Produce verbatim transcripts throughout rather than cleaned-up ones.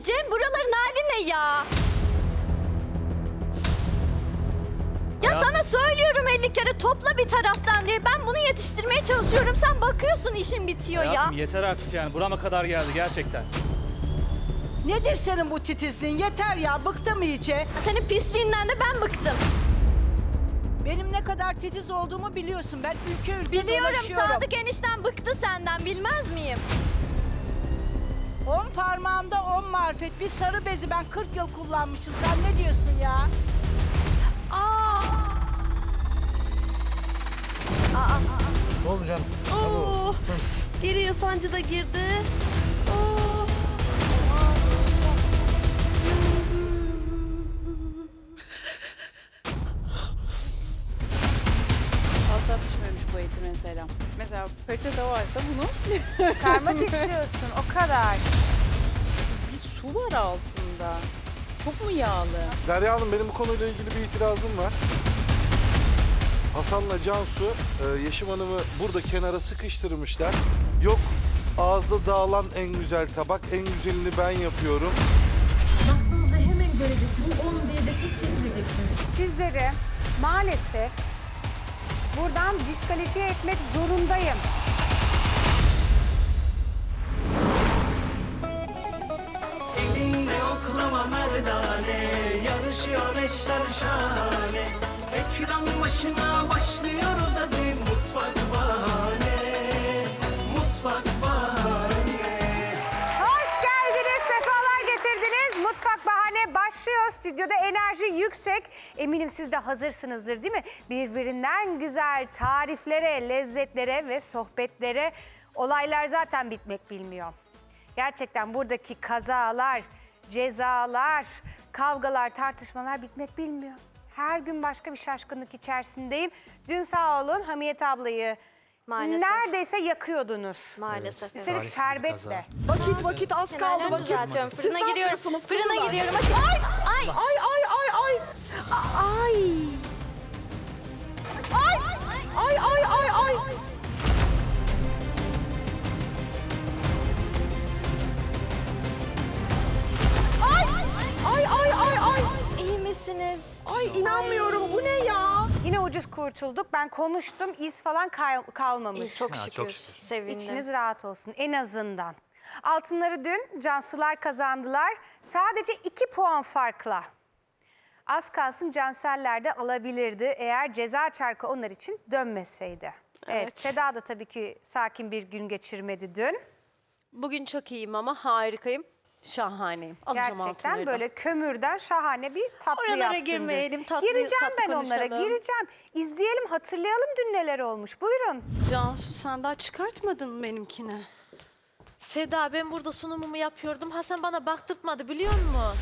Ya Cem, buraların hali ne ya? Ya Ya. sana söylüyorum elli kere topla bir taraftan diye. Ben bunu yetiştirmeye çalışıyorum. Sen bakıyorsun işin bitiyor Hayatım ya. yeter artık yani. Burama kadar geldi gerçekten. Nedir senin bu titizliğin? Yeter ya, bıktım iyice. Senin pisliğinden de ben bıktım. Benim ne kadar titiz olduğumu biliyorsun. Ben ülke ülke Biliyorum, dolaşıyorum. Sadık enişten bıktı senden, bilmez miyim? On parmağımda on marifet. Bir sarı bezi ben kırk yıl kullanmışım. Sen ne diyorsun ya? Aa! Aa, aa. Ne oldu canım? Oo, geriye sancı da girdi. Oo. Fazla pişmemiş bu eti mesela. Mesela peçete varsa bunu Çıkarmak istiyorsun, o kadar. bir su var altında. Çok mu yağlı? Derya Hanım, benim bu konuyla ilgili bir itirazım var. Hasan'la Cansu, e, Yeşim Hanım'ı burada kenara sıkıştırmışlar. Yok, ağızda dağılan en güzel tabak, en güzelini ben yapıyorum. Baktığınızda hemen göreceksiniz. on diye de hiç çekmeyeceksiniz. Sizleri maalesef buradan diskalifiye etmek zorundayım. Elinde oklama merdane, yarışıyor eşler şahane. Ekran başına başlıyoruz hadi, mutfak bahane, mutfak bahane. Hoş geldiniz, sefalar getirdiniz. Mutfak Bahane başlıyor. Stüdyoda enerji yüksek. Eminim siz de hazırsınızdır, değil mi? Birbirinden güzel tariflere, lezzetlere ve sohbetlere. Olaylar zaten bitmek bilmiyor. Gerçekten buradaki kazalar, cezalar, kavgalar, tartışmalar bitmek bilmiyor. Her gün başka bir şaşkınlık içerisindeyim. Dün sağ olun Hamiyet ablayı Maalesef. neredeyse yakıyordunuz. Maalesef. Üstelik Tarifsiz bir şerbetle. Vakit vakit az kaldı Kenarlarını vakit. düzeltiyorum. Siz Fırına ne giriyorum. yapıyorsunuz? Fırına Fırında? giriyorum. Ay! Ay! Ay ay ay ay. Ay. Ay. Ay ay ay ay. Ay. Ay ay ay ay. İyi misiniz? Ay inanmıyorum, bu ne ya? Yine ucuz kurtulduk. Ben konuştum, iz falan kal kalmamış. İyi, çok Ha, şükür. çok şükür. Sevindim. İçiniz rahat olsun en azından. Altınları dün Cansular kazandılar. Sadece iki puan farkla. Az kalsın Canseller de alabilirdi eğer ceza çarkı onlar için dönmeseydi. Evet. Evet. Seda da tabii ki sakin bir gün geçirmedi dün. Bugün çok iyiyim ama harikayım. Şahaneyim. Alacağım Gerçekten altınları da. böyle kömürden şahane bir tatlı Oralara yaptın dün. girmeyelim, tatlı- Gireceğim tatlı ben onlara, konuşalım. gireceğim. İzleyelim, hatırlayalım dün neler olmuş. Buyurun. Cansu, sen daha çıkartmadın mı benimkini? Seda, ben burada sunumumu yapıyordum. Hasan bana baktırtmadı, biliyor musun?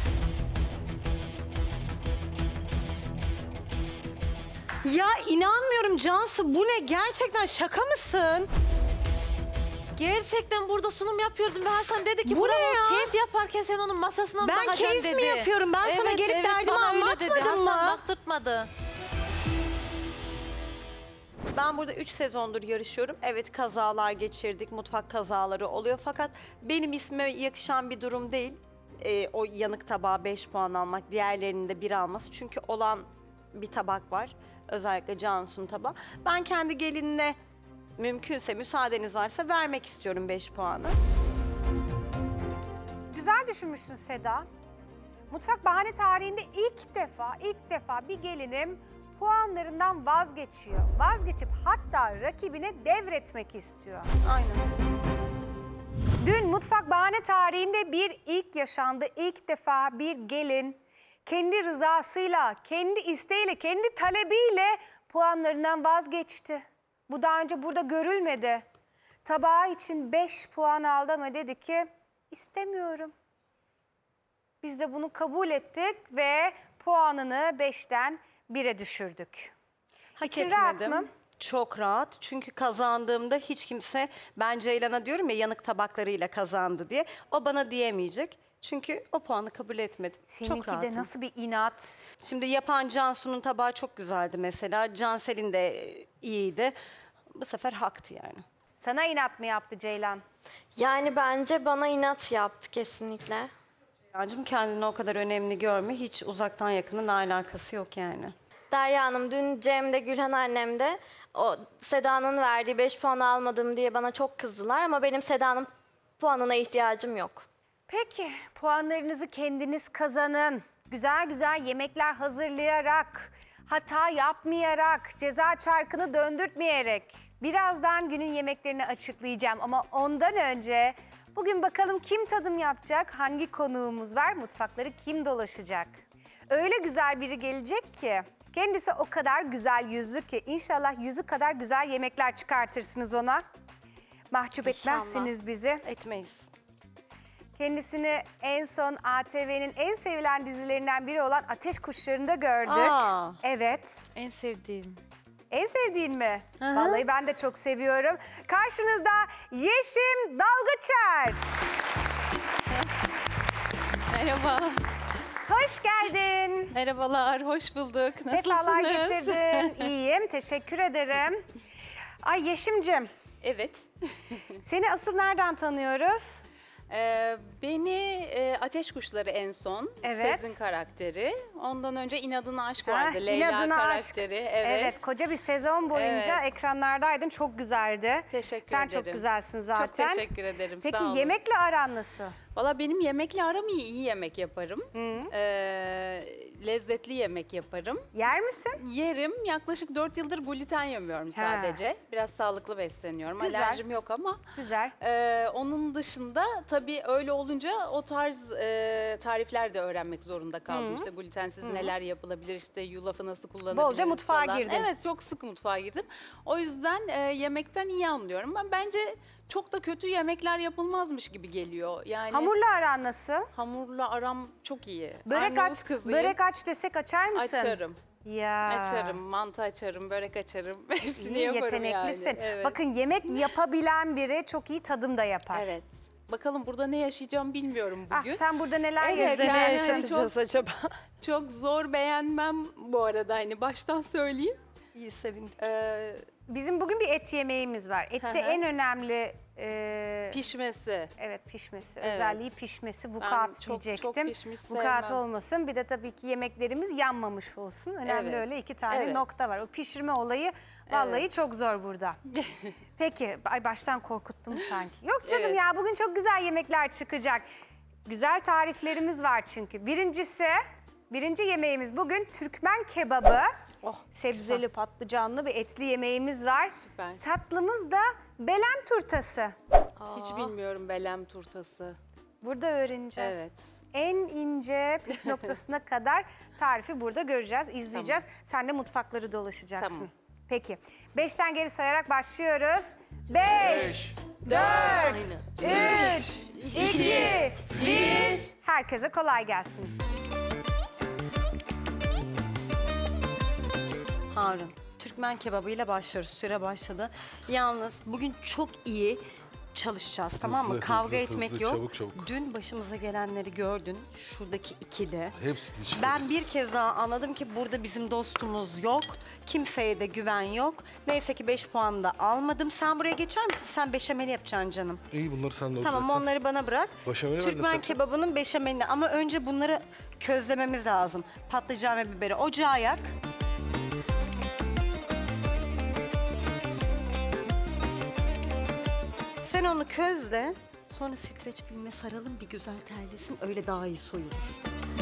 Ya inanmıyorum Cansu, bu ne? Gerçekten şaka mısın? Gerçekten burada sunum yapıyordum ve Hasan dedi ki Bu bravo, ne ya? keyif yaparken sen onun masasına mı Ben bakacaksın keyif dedi. mi yapıyorum? Ben sana gelip derdimi bana öyle dedi. anlatmadım mı? Hasan baktırtmadı. Ben burada üç sezondur yarışıyorum. Evet, kazalar geçirdik, mutfak kazaları oluyor. Fakat benim ismime yakışan bir durum değil. Ee, o yanık tabağa beş puan almak, diğerlerinin de bir alması. Çünkü olan bir tabak var. Özellikle Cansu'nun tabağı. Ben kendi gelinine mümkünse, müsaadeniz varsa vermek istiyorum beş puanı. Güzel düşünmüşsün Seda. Mutfak Bahane tarihinde ilk defa, ilk defa bir gelinim puanlarından vazgeçiyor. Vazgeçip hatta rakibine devretmek istiyor. Aynen. Dün Mutfak Bahane tarihinde bir ilk yaşandı. İlk defa bir gelin kendi rızasıyla, kendi isteğiyle, kendi talebiyle puanlarından vazgeçti. Bu daha önce burada görülmedi. Tabağı için beş puan aldı ama dedi ki istemiyorum. Biz de bunu kabul ettik ve puanını beşten bire düşürdük. Hak İçin rahat etmedim. mı? Çok rahat. Çünkü kazandığımda hiç kimse, ben Ceylan'a diyorum ya yanık tabaklarıyla kazandı diye. O bana diyemeyecek. Çünkü o puanı kabul etmedim. Çok Seninki rahatım. de nasıl bir inat. Şimdi yapan Cansu'nun tabağı çok güzeldi mesela. Cansel'in de iyiydi. Bu sefer haktı yani. Sana inat mı yaptı Ceylan? Yani bence bana inat yaptı kesinlikle. Yancım kendini o kadar önemli görme. Hiç uzaktan yakının alakası yok yani. Derya Hanım dün Cem de Gülhan annem de o Seda'nın verdiği beş puan almadım diye bana çok kızdılar ama benim Seda'nın puanına ihtiyacım yok. Peki puanlarınızı kendiniz kazanın. Güzel güzel yemekler hazırlayarak, hata yapmayarak, ceza çarkını döndürtmeyerek. Birazdan günün yemeklerini açıklayacağım ama ondan önce bugün bakalım kim tadım yapacak, hangi konuğumuz var, mutfakları kim dolaşacak? Öyle güzel biri gelecek ki, kendisi o kadar güzel yüzlü ki inşallah yüzü kadar güzel yemekler çıkartırsınız ona. Mahcup İnşallah. etmezsiniz bizi. Etmeyiz. Kendisini en son A T V'nin en sevilen dizilerinden biri olan Ateş Kuşları'nda gördük. Aa. Evet. En sevdiğim. En sevdiğin mi? Vallahi ben de çok seviyorum. Karşınızda Yeşim Dalgıçer. Merhaba. Hoş geldin. Merhabalar, hoş bulduk. Sefalar Nasılsınız? getirdin. İyiyim, teşekkür ederim. Ay Yeşim'cim, Evet. seni asıl nereden tanıyoruz? Ee, beni e, Ateş Kuşları en son. Evet. Sezin karakteri. Ondan önce İnadına Aşk Ha, vardı. Leyla İnadına karakteri. Aşk. Evet. Evet, koca bir sezon boyunca Evet. ekranlardaydın. Çok güzeldi. Teşekkür Sen ederim. çok güzelsin zaten. Çok teşekkür ederim. Peki sağ olun. yemekle aran nasıl? Valla benim yemekle aram iyi. iyi yemek yaparım. Ee, lezzetli yemek yaparım. Yer misin? Yerim. Yaklaşık dört yıldır gluten yemiyorum sadece. Biraz sağlıklı besleniyorum. Güzel. Alerjim yok ama. Güzel. Ee, onun dışında tabii öyle olunca o tarz e, tarifler de öğrenmek zorunda kaldım. İşte glutensiz neler yapılabilir, işte yulafı nasıl kullanabiliriz Bolca mutfağa falan. girdin. Evet, çok sık mutfağa girdim. O yüzden e, yemekten iyi anlıyorum. Ben bence çok da kötü yemekler yapılmazmış gibi geliyor. Yani Hamurla aran nasıl? hamurla aram çok iyi. Börek Arnavut aç, kızıyım. börek aç desek açar mısın? Açarım. Ya. Açarım, mantı açarım, börek açarım. Hepsini İyi, yaparım yeteneklisin. yani. Evet. Bakın yemek yapabilen biri çok iyi tadım da yapar. Evet. Bakalım burada ne yaşayacağım bilmiyorum bugün. Ah, sen burada neler Evet, yaşadın? yani Ne hani yaşatacağız acaba? Çok zor beğenmem bu arada, hani baştan söyleyeyim. İyi sevindim. Ee, Bizim bugün bir et yemeğimiz var. Ette Hı hı. en önemli e, pişmesi. evet pişmesi, Evet. özelliği pişmesi. Ben Vukuat çok- diyecektim. çok pişmiş Vukuat sevmem. olmasın. Bir de tabii ki yemeklerimiz yanmamış olsun. Önemli Evet. öyle iki tane Evet. nokta var. O pişirme olayı vallahi çok zor burada. Peki, ay baştan korkuttum sanki. Yok canım Evet. ya, bugün çok güzel yemekler çıkacak. Güzel tariflerimiz var çünkü. Birincisi, birinci yemeğimiz bugün Türkmen kebabı. Oh, Sebzeli, patlıcanlı bir etli yemeğimiz var. Süper. Tatlımız da belem turtası. Hiç bilmiyorum belem turtası. Burada öğreneceğiz. Evet. En ince püf noktasına kadar tarifi burada göreceğiz, izleyeceğiz. Sen de mutfakları dolaşacaksın. Tamam. Peki, beşten geri sayarak başlıyoruz. Beş, dört, üç, iki, bir. Herkese kolay gelsin. Harun. Türkmen kebabıyla başlıyoruz. Süre başladı. Yalnız bugün çok iyi çalışacağız, tamam mı? Hızlı, Kavga hızlı, etmek hızlı, yok. çabuk, çabuk. Dün başımıza gelenleri gördün. Şuradaki ikili. Hepsini işleriz. Ben bir kez daha anladım ki burada bizim dostumuz yok. Kimseye de güven yok. Neyse ki beş puan da almadım. Sen buraya geçer misin? Sen beşameli yapacaksın canım. İyi, bunları sen de Tamam, olacaksın. onları bana bırak. Beşameli ben de Türkmen satacağım. kebabının beşamelini, ama önce bunları közlememiz lazım. Patlıcan ve biberi ocağa yak. Sen onu közle, sonra streç filme saralım, bir güzel terlesin, öyle daha iyi soyulur.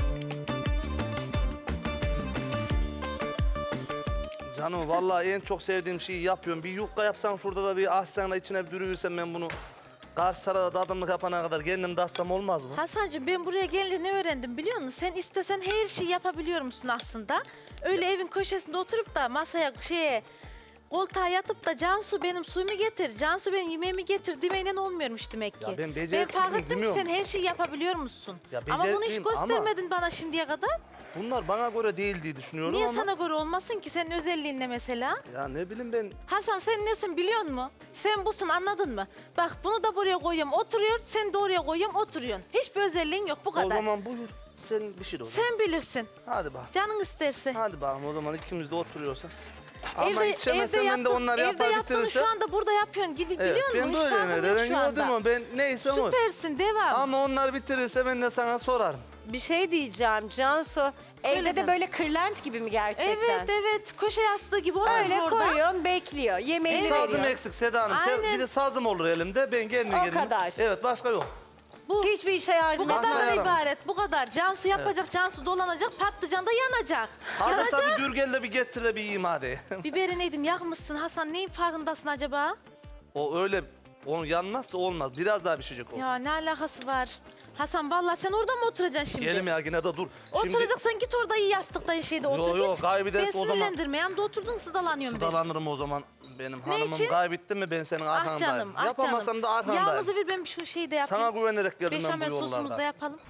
Canım vallahi en çok sevdiğim şeyi yapıyorum. Bir yufka yapsam şurada da bir aslanla içine bir dürüversem ben bunu. Karşı tarafa tadımlık yapana kadar kendim tatsam olmaz mı? Hasancığım ben buraya gelince ne öğrendim biliyor musun? Sen istesen her şeyi yapabiliyor musun aslında? Öyle evin köşesinde oturup da masaya şeye koltuğa yatıp da Cansu benim suyumu getir, Cansu benim yemeğimi getir demeyle olmuyormuş demek ki. Ya ben ben beceriksizim, fark ettim ki bilmiyorum. sen her şeyi yapabiliyor musun? Ya ama bunu hiç becerikliyim ama- göstermedin bana şimdiye kadar. Bunlar bana göre değil diye düşünüyorum Niye ama... sana göre olmasın ki, senin özelliğin ne mesela? Ya ne bileyim ben... Hasan sen nesin biliyor musun? Sen busun, anladın mı? Bak bunu da buraya koyuyorum oturuyor, sen de oraya koyuyorum oturuyorsun. Hiçbir özelliğin yok, bu O kadar. zaman buyur. Sen bir şey de o zaman. Sen bilirsin. Hadi bak. Canın isterse. Hadi bakalım o zaman ikimiz de oturuyorsak. Ama yetişemezsem ben de onları yapar Evde yaptığını bitirirsem. şu anda burada yapıyorsun. Gidi, Evet, biliyor musun? ben Hiç böyle farkım evde. yok Ben şu yiyordum anda. ama ben neyse o. Süpersin, devam. Ama onlar bitirirse ben de sana sorarım. Bir şey diyeceğim Cansu. Evde de canım. böyle kırlent gibi mi gerçekten? Evet evet, köşe yastığı gibi oluyor Öyle orada. koyuyorsun, bekliyor. Yemeğini Sazım veriyor. eksik Seda Hanım. Se- Aynen. Bir de sazım olur elimde. Ben kendi O gelirim. kadar. Evet, başka yok. Bu, Hiçbir işe yardım bu Varsa kadar yaramaz. ibaret, bu kadar. Cansu yapacak, Cansu dolanacak, patlıcan da yanacak. Hazırsa Yanacak. bir dürgel de bir getir de bir yiyeyim hadi. Biberi neydim, yakmışsın Hasan. Neyin farkındasın acaba? O öyle, o yanmazsa olmaz. Biraz daha pişecek o. Ya ne alakası var? Hasan vallahi sen orada mı oturacaksın şimdi? Gelim ya yine de dur. Şimdi Oturacaksan git orada iyi yastıkta şeyde otur Yo, yo, git. kaybeder Ben o zaman. sinirlendirme. Yanımda oturdun sıdalanıyorum ben. sıdalanırım o zaman. Benim hanımım için? kaybetti mi ben senin Ah arkandayım. canım, ah Yapamasam canım. da arkandayım. Yağımızı ver, ben şu şeyi de yapayım. Sana güvenerek geldim ben Beşamel bu sosumuzu da yollarda. yapalım.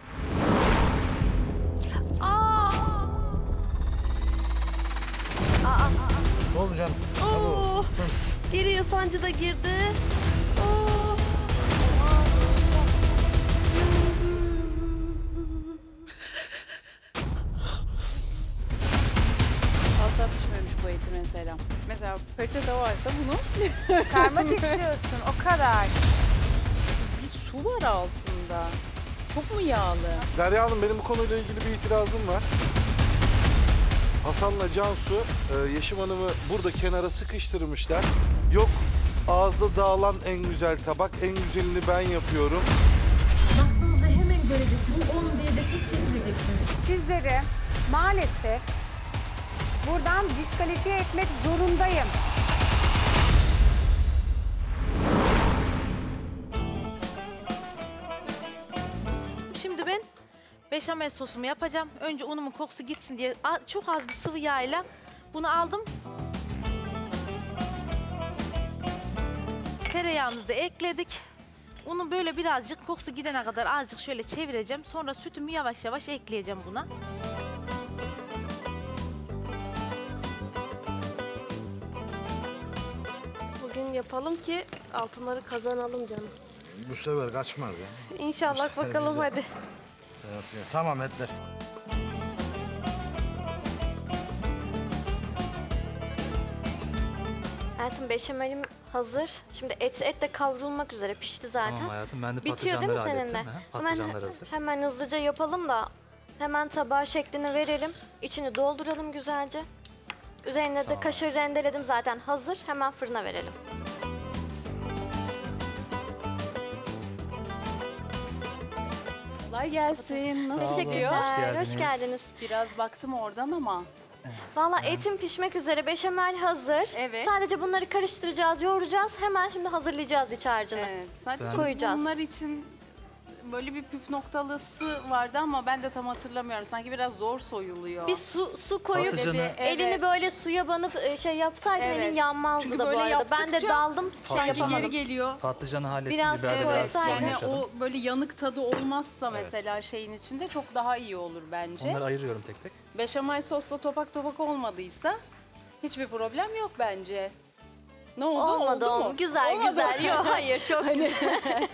Aa! Ne oldu canım? Oo! Geriye sancı da girdi. Oo! Fazla pişmemiş bu eti mesela. Mesela peçete varsa bunu Çıkarmak istiyorsun o kadar. bir su var altında. Çok mu yağlı? Derya Hanım, benim bu konuyla ilgili bir itirazım var. Hasan'la Cansu, e, Yeşim Hanım'ı burada kenara sıkıştırmışlar. Yok, ağızda dağılan en güzel tabak, en güzelini ben yapıyorum. Baktığınızda hemen göreceksiniz. on diye de siz çekileceksiniz. Sizleri maalesef buradan diskalifiye etmek zorundayım. Şimdi ben beşamel sosumu yapacağım. Önce unumun kokusu gitsin diye a- çok az bir sıvı yağıyla bunu aldım. Tereyağımızı da ekledik. Unu böyle birazcık kokusu gidene kadar azıcık şöyle çevireceğim. Sonra sütümü yavaş yavaş ekleyeceğim buna. Bugün yapalım ki altınları kazanalım canım. Bu sefer kaçmaz ya. İnşallah bakalım hadi. Evet, evet. Tamam etler. Hayatım beşamelim hazır. Şimdi et et de kavrulmak üzere pişti zaten. Tamam hayatım, ben de Bitiyor değil mi patlıcanları senin de? hallettim. Ha, Hemen, patlıcanlar hazır. hemen hızlıca yapalım da hemen tabağa şeklini verelim. İçini dolduralım güzelce. Üzerine de kaşar rendeledim zaten hazır. Hemen fırına verelim. Kolay gelsin. Nasıl Teşekkürler. gidiyor? Hoş geldiniz. geldiniz. Biraz baktım oradan ama. Valla etim pişmek üzere. Beşamel hazır. Evet. Sadece bunları karıştıracağız, yoğuracağız. Hemen şimdi hazırlayacağız iç harcını. Evet, sadece Koyacağız. bunlar için böyle bir püf noktalısı vardı ama ben de tam hatırlamıyorum. Sanki biraz zor soyuluyor. Bir su su koyup Patlıcanı- elini Evet. böyle suya banıp e, şey yapsaydın Evet. elin yanmazdı Çünkü da bu böyle arada. Ben de yaptıkça daldım şey sanki yapamadım. geri geliyor. Patlıcanı hallettim. Biraz biber de koysaydın. biraz sorun Yani yaşadım. o böyle yanık tadı olmazsa mesela şeyin içinde çok daha iyi olur bence. Onları ayırıyorum tek tek. Beşamel sosla topak topak olmadıysa hiçbir problem yok bence. Ne oldu? Olmadı oldu oldu. mu? Güzel Olmadı güzel. mı? Yok hayır çok güzel.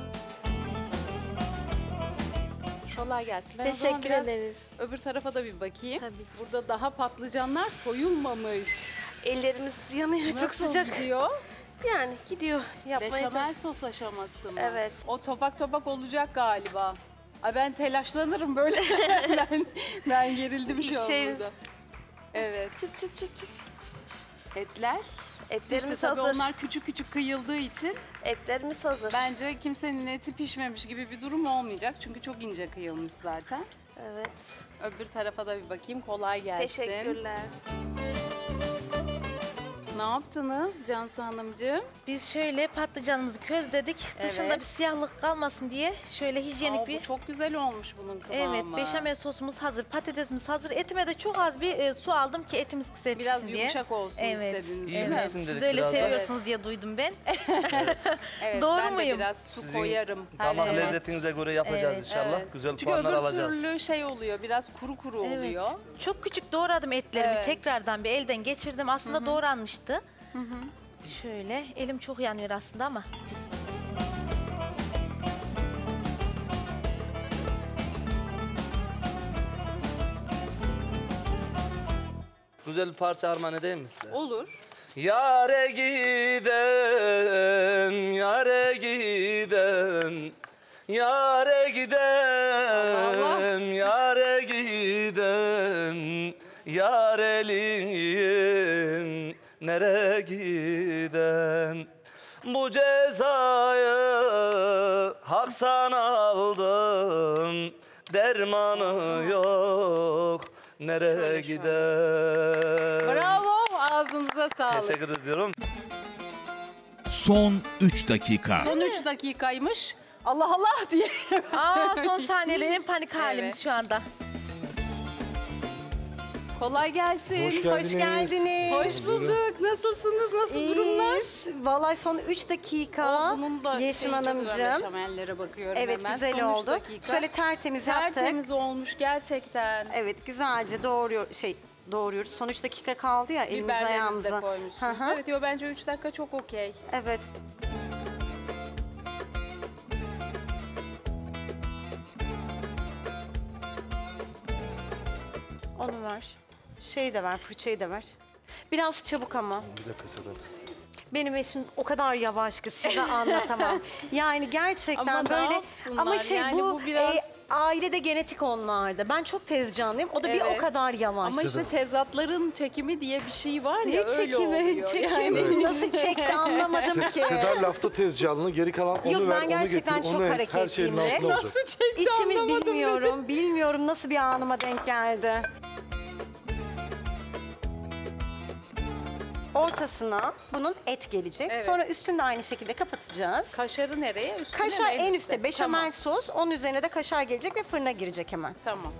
Kolay gelsin. Ben o zaman Teşekkür biraz ederiz. öbür tarafa da bir bakayım. Tabii ki. Burada daha patlıcanlar soyulmamış. Ellerimiz yanıyor çok Nasıl sıcak. gidiyor? Yani gidiyor. Yapmaya Beşamel çalışıyoruz. sos aşaması mı? Evet. O topak topak olacak galiba. Ay ben telaşlanırım böyle. ben, ben gerildim şu an İçeriz. burada. Evet. Çıt çıt çıt çıt. Etler. Etlerimiz İşte tabii hazır. onlar küçük küçük kıyıldığı için Etlerimiz hazır. bence kimsenin eti pişmemiş gibi bir durum olmayacak. Çünkü çok ince kıyılmış zaten. Evet. Öbür tarafa da bir bakayım. Kolay gelsin. Teşekkürler. Ne yaptınız Cansu Hanımcığım? Biz şöyle patlıcanımızı közledik. Dışında Evet. bir siyahlık kalmasın diye şöyle hijyenik Aa, bir... bu çok güzel olmuş bunun kıvamı. Evet, beşamel sosumuz hazır, patatesimiz hazır. Etime de çok az bir e, su aldım ki etimiz kısa Biraz pişsin diye. yumuşak olsun Evet, istediniz İyi değil mi? misin Siz dedik öyle biraz da. seviyorsunuz diye duydum ben. Evet, Doğru ben muyum? de biraz su Sizin koyarım. her Damak zaman. lezzetinize göre yapacağız Evet. inşallah. Evet. Güzel Çünkü puanlar öbür alacağız. türlü şey oluyor, biraz kuru kuru Evet. oluyor. Çok küçük doğradım etlerimi. Evet. Tekrardan bir elden geçirdim. Aslında doğranmıştı. Şöyle, elim çok yanıyor aslında ama. Güzel bir parça armağan edeyim mi size? Olur. Yare gidem, yare gidem, yare gidem, yare gidem, yareliyim, nere gidem? Bu cezayı haktan aldım, dermanı yok, nereye gider? Bravo, ağzınıza sağlık. Teşekkür ediyorum. Son üç dakika. Son üç dakikaymış. Allah Allah diye. Aa, son saniyeler en panik halimiz Evet. şu anda. Kolay gelsin. Hoş geldiniz. Hoş geldiniz. Hoş bulduk. Nasılsınız? Nasıl durumlar? İyiyiz. Vallahi son üç dakika. Bunun da Yeşim şey, çok güzel Hanımcığım. beşamellere bakıyorum Evet, hemen. güzel Son üç oldu. dakika. Şöyle tertemiz yaptık. Tertemiz olmuş gerçekten. Evet, güzelce doğruyor şey doğruyoruz. Son üç dakika kaldı ya elimiz Biberlerinizi de ayağımıza. koymuşsunuz. Hı hı. Evet, yo, bence üç dakika çok okey. Evet. Onu ver. Şeyi de ver, fırçayı da ver. Biraz çabuk ama. Bir dakika Sedat. Benim eşim o kadar yavaş ki size anlatamam. Yani gerçekten Ama ne böyle yapsınlar? ama şey Yani bu, bu biraz- e, ailede genetik onlarda. Ben çok tez canlıyım. O da bir o Evet. kadar yavaş. Ama işte tezatların çekimi diye bir şey var ne ya, öyle çekimi? oluyor. Çekimi Yani. nasıl çekti anlamadım Se- ki. Seda lafta tez canlı, geri kalan onu Yok, ver, ben onu gerçekten getir, çok onu her şeyin hareketliyim de. altında olacak. Nasıl çekti İçimi anlamadım bilmiyorum. Bilmiyorum nasıl bir anıma denk geldi. Ortasına bunun et gelecek. Evet. Sonra üstünü de aynı şekilde kapatacağız. Kaşarı nereye? Üstüne mi, Kaşar en üstte üstte? beşamel Tamam. sos. Onun üzerine de kaşar gelecek ve fırına girecek hemen. Tamam.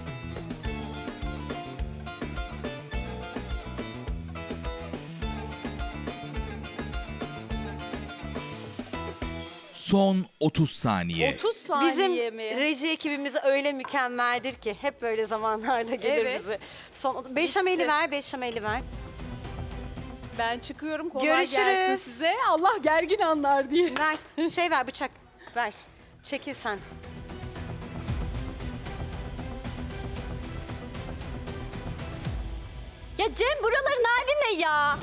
Son otuz saniye. otuz saniye Bizim mi? reji ekibimiz öyle mükemmeldir ki hep böyle zamanlarda gelir Evet. bize. Son beşameli Bitti. ver, beşameli ver. Ben çıkıyorum. Kolay Görüşürüz. gelsin size. Allah gergin anlar diye. Ver, şey ver bıçak. Ver. Çekil sen. Ya Cem, buraların hali ne ya?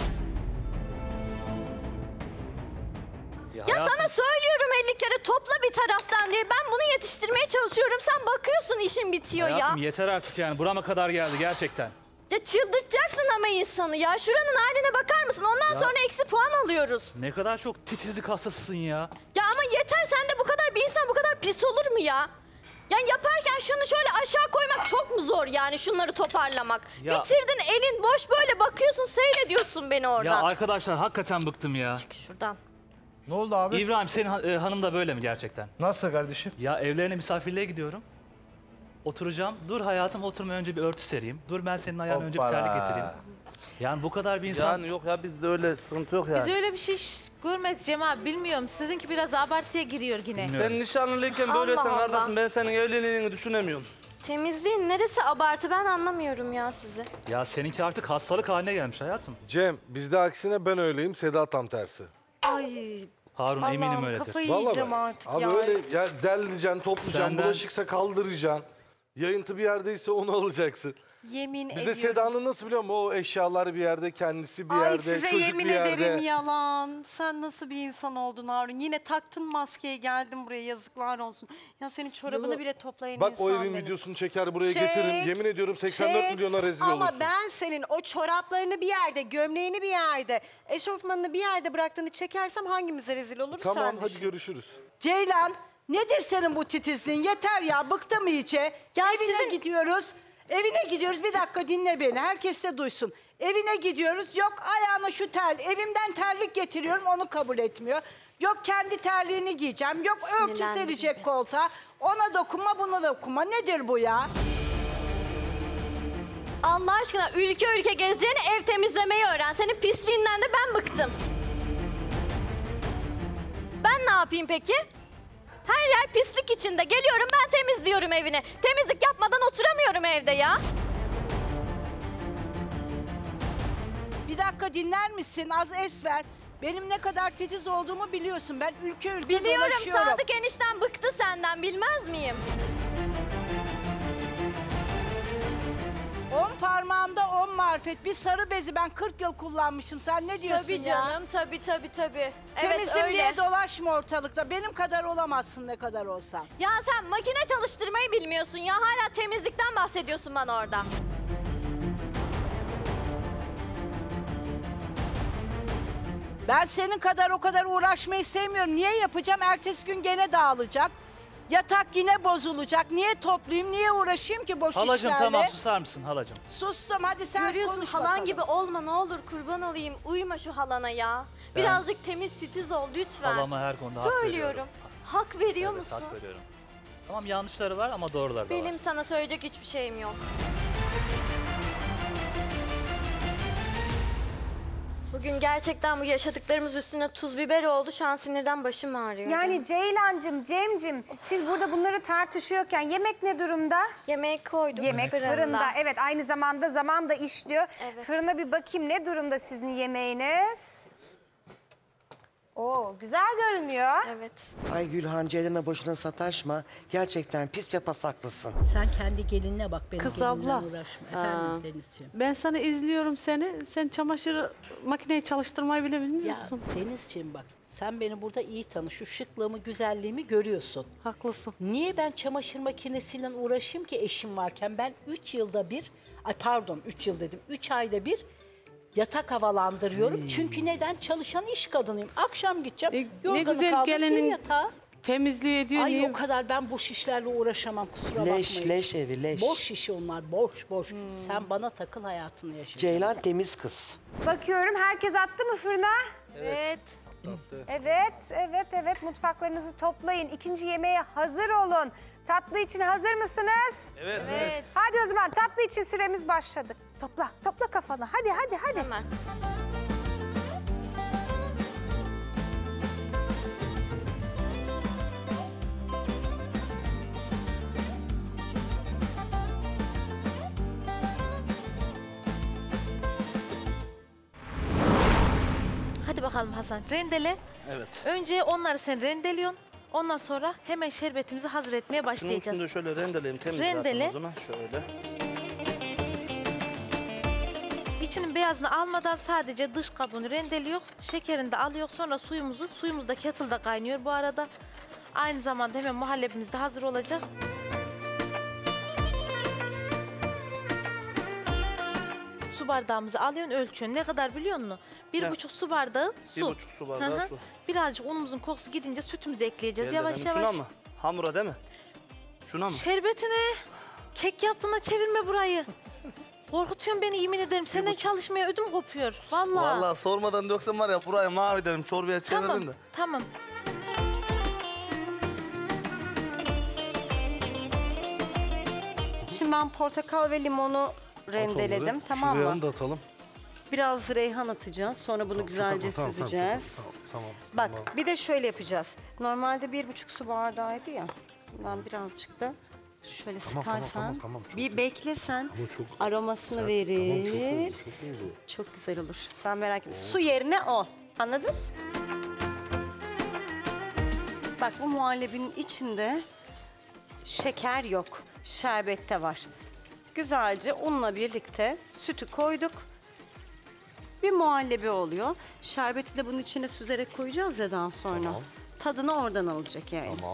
Ya sana söylüyorum elli kere, topla bir taraftan diye. Ben bunu yetiştirmeye çalışıyorum. Sen bakıyorsun, işin bitiyor Hayatım ya. yeter artık yani. Burama kadar geldi gerçekten. Ya çıldırtacaksın ama insanı ya. Şuranın haline bakar mısın? Ondan Ya. sonra eksi puan alıyoruz. Ne kadar çok titizlik hastasısın ya. Ya ama yeter, sen de bu kadar bir insan bu kadar pis olur mu ya? Yani yaparken şunu şöyle aşağı koymak çok mu zor yani, şunları toparlamak? Ya. Bitirdin, elin boş, böyle bakıyorsun, seyrediyorsun beni oradan. Ya arkadaşlar hakikaten bıktım ya. Çık şuradan. Ne oldu abi? İbrahim senin ha- e, hanım da böyle mi gerçekten? Nasıl kardeşim? Ya evlerine misafirliğe gidiyorum. Oturacağım. Dur hayatım, oturma, önce bir örtü sereyim. Dur ben senin ayağına önce bir Hoppala. terlik getireyim. Yani bu kadar bir insan... Yani yok ya, bizde öyle sıkıntı yok yani. Biz öyle bir şey ş- görmedik Cem abi, bilmiyorum. Sizinki biraz abartıya giriyor yine. Sen nişanlıyken Allah böylesen Allah. kardeşim, ben senin evliliğini düşünemiyorum. Temizliğin neresi abartı, ben anlamıyorum ya sizi. Ya seninki artık hastalık haline gelmiş hayatım. Cem, bizde aksine ben öyleyim, Seda tam tersi. Ay Harun eminim Allah'ım öyledir. kafayı Vallahi yiyeceğim bak, artık abi ya. öyle ya derleyeceksin, toplayacaksın, Senden- bulaşıksa kaldıracaksın. Yayıntı bir yerdeyse onu alacaksın. Yemin Bizde ediyorum. Seda'nın nasıl biliyor musun? O eşyalar bir yerde, kendisi bir Ay yerde, size çocuk yemin bir yerde. ederim yalan. Sen nasıl bir insan oldun Harun? Yine taktın maskeye, geldin buraya, yazıklar olsun. Ya senin çorabını bile toplayan Bak insan o evin benim. videosunu çeker buraya Çek, getiririm. Yemin ediyorum seksen dört çek. milyona rezil Ama olursun. ben senin o çoraplarını bir yerde, gömleğini bir yerde, eşofmanını bir yerde bıraktığını çekersem hangimize rezil olur Tamam sen hadi düşün. görüşürüz. Ceylan, nedir senin bu titizliğin? Yeter ya, bıktım iyice. Ya Evine sizin- gidiyoruz. Evine gidiyoruz, bir dakika dinle beni, herkes de duysun. Evine gidiyoruz, yok ayağına şu ter, evimden terlik getiriyorum, onu kabul etmiyor. Yok kendi terliğini giyeceğim, yok örtü Sinirlendim serecek be. koltuğa. Ona dokunma, buna dokunma. Nedir bu ya? Allah aşkına ülke ülke gezeceğine ev temizlemeyi öğren. Senin pisliğinden de ben bıktım. Ben ne yapayım peki? Her yer pislik içinde. Geliyorum, ben temizliyorum evini. Temizlik yapmadan oturamıyorum evde ya. Bir dakika dinler misin? Az es ver. Benim ne kadar titiz olduğumu biliyorsun. Ben ülke ülke Biliyorum, dolaşıyorum. Sadık enişten bıktı senden, bilmez miyim? On parmağımda on marifet. Bir sarı bezi ben kırk yıl kullanmışım. Sen ne diyorsun Tabii ya? canım, tabii tabii tabii. Evet, Temizim öyle. diye dolaşma ortalıkta. Benim kadar olamazsın ne kadar olsan. Ya sen makine çalıştırmayı bilmiyorsun ya. Hala temizlikten bahsediyorsun bana orada. Ben senin kadar o kadar uğraşmayı sevmiyorum. Niye yapacağım? Ertesi gün gene dağılacak. Yatak yine bozulacak. Niye toplayayım, niye uğraşayım ki boş Halacığım işlerle? tamam susar mısın halacığım? Sustum, hadi sen Görüyorsun konuş halan bakalım. gibi olma ne olur, kurban olayım. Uyma şu halana ya. Birazcık temiz titiz ol lütfen. Halama her konuda hak Söylüyorum. veriyorum. Hak veriyor Evet, musun? hak veriyorum. Tamam yanlışları var ama doğruları da var. Benim sana söyleyecek hiçbir şeyim yok. Bugün gerçekten bu yaşadıklarımız üstüne tuz biber oldu. Şu an sinirden başım ağrıyor. Yani Ceylancığım, Cemcim siz burada bunları tartışıyorken yemek ne durumda? Yemek koyduk Yemek fırında. fırında. Evet, aynı zamanda zaman da işliyor. Evet. Fırına bir bakayım ne durumda sizin yemeğiniz? Oo, güzel görünüyor. Evet. Ay Gülhan, Ceylan'a boşuna sataşma. Gerçekten pis ve pasaklısın. Sen kendi gelinine bak, benim Kız gelinimle abla. uğraşma. Aa, Efendim Denizciğim. Ben sana izliyorum seni. Sen çamaşır makineyi çalıştırmayı bile Ya bilmiyorsun. Denizciğim bak, sen beni burada iyi tanı. Şu şıklığımı, güzelliğimi görüyorsun. Haklısın. Niye ben çamaşır makinesiyle uğraşayım ki eşim varken? Ben üç yılda bir, ay pardon üç yıl dedim, üç ayda bir yatak havalandırıyorum. Hmm. Çünkü neden? Çalışan iş kadınıyım. Akşam gideceğim, Ne yorganı güzel kaldırıp gelinin yatağa. temizliği ediyor. Ay niye? o kadar ben boş işlerle uğraşamam, kusura bakmayın. Leş, leş evi, leş. Boş işi onlar, boş boş. Sen bana takıl, hayatını yaşa. Ceylan temiz kız. Bakıyorum herkes attı mı fırına? Evet. Evet, evet, evet. Mutfaklarınızı toplayın. İkinci yemeğe hazır olun. Tatlı için hazır mısınız? Evet. Evet. Hadi o zaman tatlı için süremiz başladı. Topla, topla kafanı. Hadi, hadi, hadi. Hemen. Hadi bakalım Hasan, rendele. Evet. Önce onları sen rendeliyorsun. Ondan sonra hemen şerbetimizi hazır etmeye Şunun başlayacağız. üstünde şöyle rendeleyeyim. Temiz Rendele. zaten o zaman. Şöyle. İçinin beyazını almadan sadece dış kabuğunu rendeliyor. Şekerini de alıyor. Sonra suyumuzu, suyumuz da kettle'da kaynıyor bu arada. Aynı zamanda hemen muhallebimiz de hazır olacak. Su bardağımızı alıyorsun, ölçüyorsun. Ne kadar biliyor musun? Bir Ne? buçuk su bardağı su. Bir buçuk su bardağı Hı hı. su. Birazcık unumuzun kokusu gidince sütümüzü ekleyeceğiz. Geldi Yavaş benim. yavaş. Şuna mı? Hamura değil mi? Şuna mı? Şerbetine kek yaptığında çevirme burayı. Korkutuyorsun beni, yemin ederim. Senden çalışmaya ödüm kopuyor. Vallahi. Vallahi sormadan döksem var ya burayı mavi derim. Çorbaya çeviririm Tamam, de. tamam. Şimdi ben portakal ve limonu rendeledim, tamam mı? Şuraya da atalım. Biraz reyhan atacağız, sonra bunu güzelce tamam, tamam, süzeceğiz. tamam, tamam, Bak, tamam. bir de şöyle yapacağız. Normalde bir buçuk su bardağıydı ya. Bundan birazcık da şöyle Tamam, tamam, sıkarsan, tamam, tamam, çok bir beklesen, Ama çok aromasını sert, verir. tamam, çok oldu, çok oldu. Çok güzel olur. Sen merak etme. Su yerine o. Anladın? Bak, bu muhallebinin içinde şeker yok. Şerbet de var. Güzelce unla birlikte sütü koyduk. Bir muhallebi oluyor. Şerbeti de bunun içine süzerek koyacağız ya daha sonra. Tamam. Tadını oradan alacak yani. Tamam.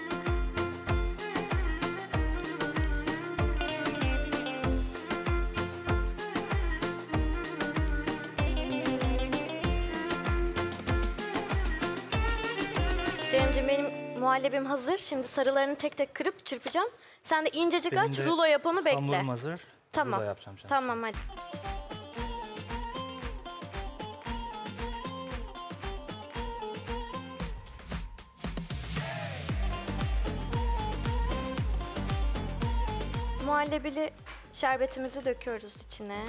Cemciğim benim muhallebim hazır. Şimdi sarılarını tek tek kırıp çırpacağım. Sen de incecik Benim aç, de rulo yap onu bekle. Hamurum hazır. Tamam. Rulo yapacağım şimdi. Tamam hadi. Muhallebili şerbetimizi döküyoruz içine.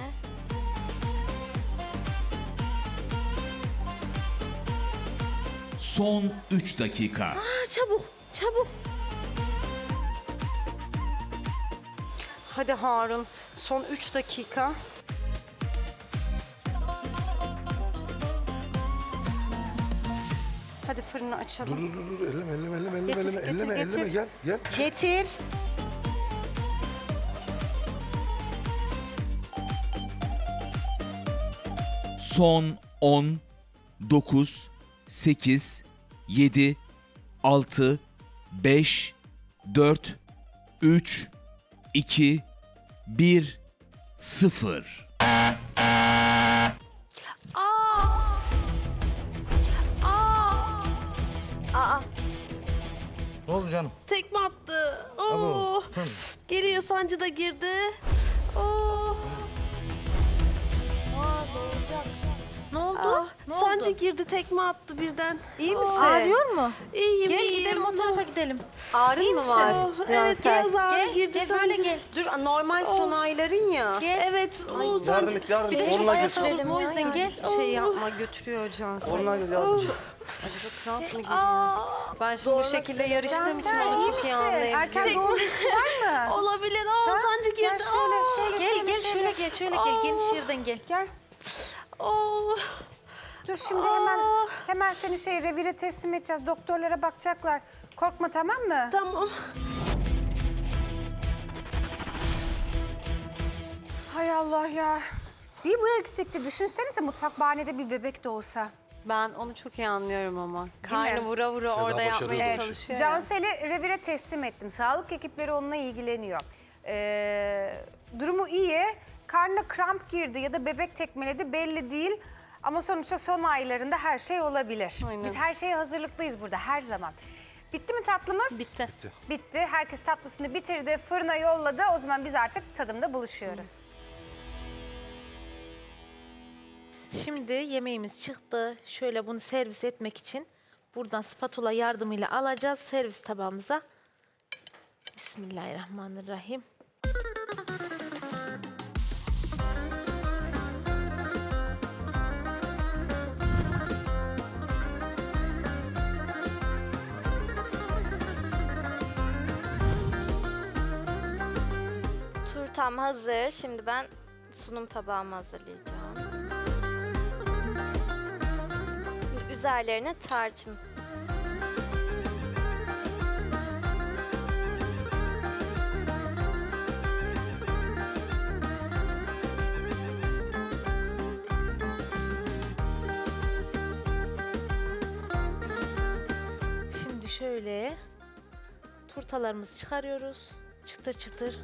Son üç dakika. Aa, çabuk, çabuk. Hadi Harun, son üç dakika. Hadi fırını açalım. Dur dur dur elleme elleme elleme elleme Getir, elleme getir, elleme getir. elleme gel gel. Getir. Son on, dokuz, sekiz, yedi, altı, beş, dört, üç, iki, bir, sıfır. Aa! Aa! Aa. Ne oldu canım? Tekme attı. Oo. Abo, tamam. Geriye sancı da girdi. Oo. Aa, doğacak. Ne oldu? Ah, Ne sancı oldu? girdi, tekme attı birden. İyi misin? Ağrıyor mu? İyiyim, Gel iyiyim. gidelim o tarafa gidelim. Ağrın mı var? Oh, evet, Cansel? biraz ağrı Gel, girdi gel sancı. böyle gel. Dur normal son ayların ya. Gel. Evet, o Yardım sancı. et, yardım Bir de et. şu Onunla ayakkabı geç. o yüzden gel. Şey yapma götürüyor Cansel. Onunla gel, yardım et. Acaba kramp mı giriyor? Ben şimdi bu şekilde yarıştığım için Cansel, onu iyi çok iyi misin? anlayabiliyorum. Erken doğum riski var mı? Olabilir. Aa, sancı girdi. Gel şöyle, Aa. şöyle, Gel şöyle, gel şöyle gel şöyle gel geniş yerden gel. Gel. Oo. Dur şimdi hemen hemen seni şey revire teslim edeceğiz. Doktorlara bakacaklar. Korkma, tamam mı? Tamam. Hay Allah ya. Bir bu eksikti. Düşünsenize mutfak bahanede bir bebek de olsa. Ben onu çok iyi anlıyorum ama. Karnı mi? vura vura Seda orada yapmaya başarılı. çalışıyor. ya. Cansel'i revire teslim ettim. Sağlık ekipleri onunla ilgileniyor. Ee, durumu iyi. Karnına kramp girdi ya da bebek tekmeledi belli değil. Ama sonuçta son aylarında her şey olabilir. Aynen. Biz her şeye hazırlıklıyız burada her zaman. Bitti mi tatlımız? Bitti. Bitti. Herkes tatlısını bitirdi, fırına yolladı. O zaman biz artık tadımda buluşuyoruz. Şimdi yemeğimiz çıktı. Şöyle bunu servis etmek için buradan spatula yardımıyla alacağız servis tabağımıza. Bismillahirrahmanirrahim. Turtam hazır. Şimdi ben sunum tabağımı hazırlayacağım. Şimdi üzerlerine tarçın. Şimdi şöyle turtalarımızı çıkarıyoruz. Çıtır çıtır.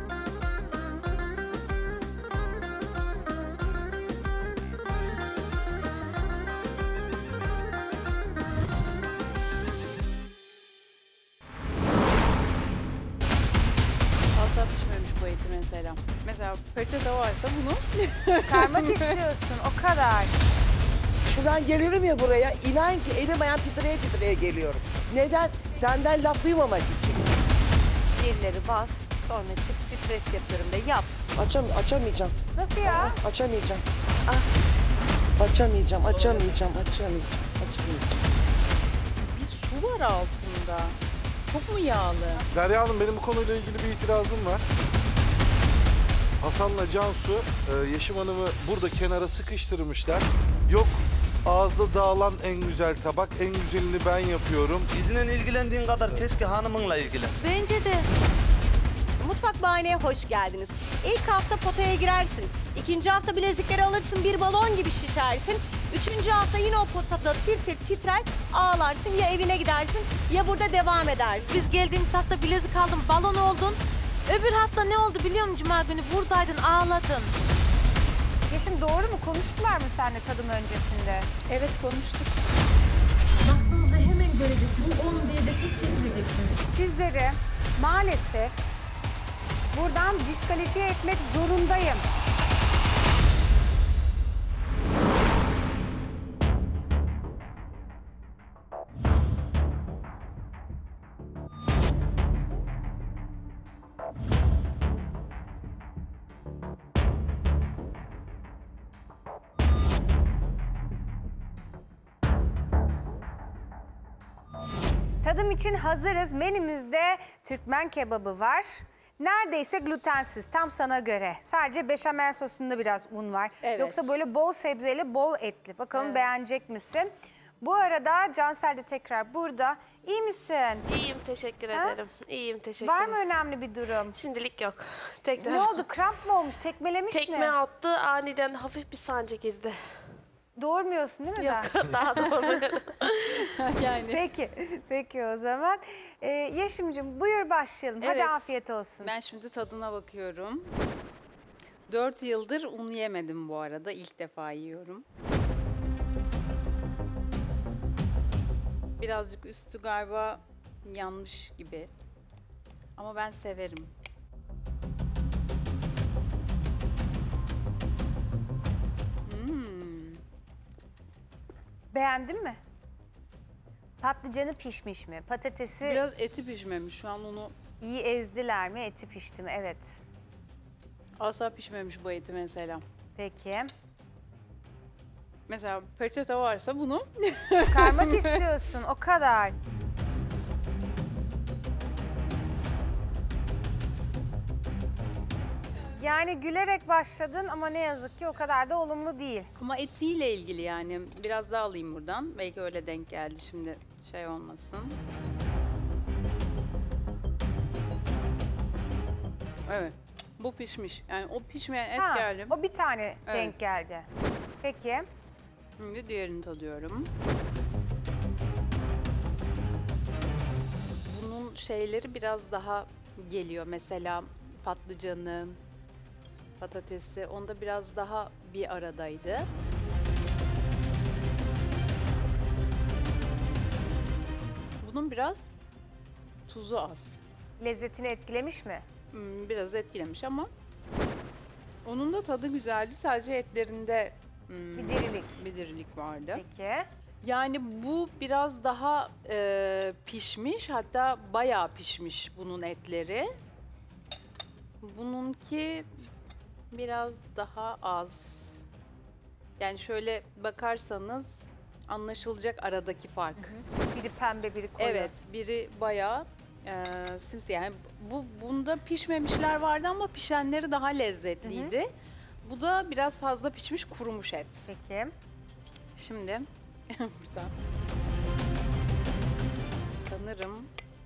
Fazla pişmemiş bu eti mesela. Mesela peçete varsa bunu... Çıkarmak istiyorsun, o kadar. Şuradan geliyorum ya buraya, inan ki elim ayağım titreye titreye geliyorum. Neden? Senden laf duymamak için. Birileri bas, sonra çık stres yapıyorum de yap. Açam, açamayacağım. Nasıl ya? Açamayacağım. Açamayacağım, açamayacağım, açamayacağım, açamayacağım. Bir su var altında. Çok mu yağlı? Derya Hanım, benim bu konuyla ilgili bir itirazım var. Hasan'la Cansu, e, Yeşim Hanım'ı burada kenara sıkıştırmışlar. Yok ağızda dağılan en güzel tabak, en güzelini ben yapıyorum. Bizimle ilgilendiğin kadar keşke hanımınla ilgilensin. Bence de. Mutfak Bahane'ye hoş geldiniz. İlk hafta potaya girersin. İkinci hafta bilezikleri alırsın, bir balon gibi şişersin. Üçüncü hafta yine o potada tir tir titrer, ağlarsın. Ya evine gidersin ya burada devam edersin. Biz geldiğimiz hafta bilezik aldın, balon oldun. Öbür hafta ne oldu biliyor musun Cuma günü? Buradaydın, ağladın. Yeşim doğru mu? Konuştular mı seninle tadım öncesinde? Evet konuştuk. Baktığınızda hemen göreceksiniz. on diye de hiç çekmeyeceksiniz. Sizleri maalesef buradan diskalifiye etmek zorundayım. Tadım için hazırız. Menümüzde Türkmen kebabı var. Neredeyse glutensiz, tam sana göre. Sadece beşamel sosunda biraz un var. Evet. Yoksa böyle bol sebzeli, bol etli. Bakalım Evet. beğenecek misin? Bu arada Cansel de tekrar burada. İyi misin? İyiyim, teşekkür Ha? ederim. İyiyim, teşekkür Var ederim. mı önemli bir durum? Şimdilik yok. Tekrar. Ne oldu? Kramp mı olmuş? Tekmelemiş Tekme mi? attı, aniden hafif bir sancı girdi. Doğurmuyorsun değil mi? Yok, daha doğurmuyorum. Yani. Peki, peki o zaman. Ee, Yeşim'cim buyur başlayalım. Hadi Evet. afiyet olsun. Ben şimdi tadına bakıyorum. Dört yıldır un yemedim bu arada. İlk defa yiyorum. Birazcık üstü galiba yanmış gibi. Ama ben severim. Hmm. Beğendin mi? Patlıcanı pişmiş mi? Patatesi Biraz eti pişmemiş. Şu an onu iyi ezdiler mi? Eti pişti mi? Evet. asla pişmemiş bu eti mesela. Peki. Mesela peçete varsa bunu Çıkarmak istiyorsun o kadar. Yani gülerek başladın ama ne yazık ki o kadar da olumlu değil. Ama etiyle ilgili yani. Biraz daha alayım buradan. Belki öyle denk geldi şimdi şey olmasın. Evet. Bu pişmiş. Yani o pişmeyen et Ha, geldi. o bir tane Evet. denk geldi. Peki. Şimdi diğerini tadıyorum. Bunun şeyleri biraz daha geliyor. Mesela patlıcanı, patatesi. Onda biraz daha bir aradaydı. Bunun biraz tuzu az. Lezzetini etkilemiş mi? Hmm, Biraz etkilemiş ama onun da tadı güzeldi. Sadece etlerinde hmm, Bir dirilik. bir dirilik vardı. Peki. Yani bu biraz daha e, pişmiş, hatta bayağı pişmiş bunun etleri. Bununki biraz daha az. Yani şöyle bakarsanız anlaşılacak aradaki fark. Biri pembe, biri koyu. Evet, biri bayağı e, simsiyah. Yani bu bunda pişmemişler vardı ama pişenleri daha lezzetliydi. Bu da biraz fazla pişmiş, kurumuş et. Peki. Şimdi burada sanırım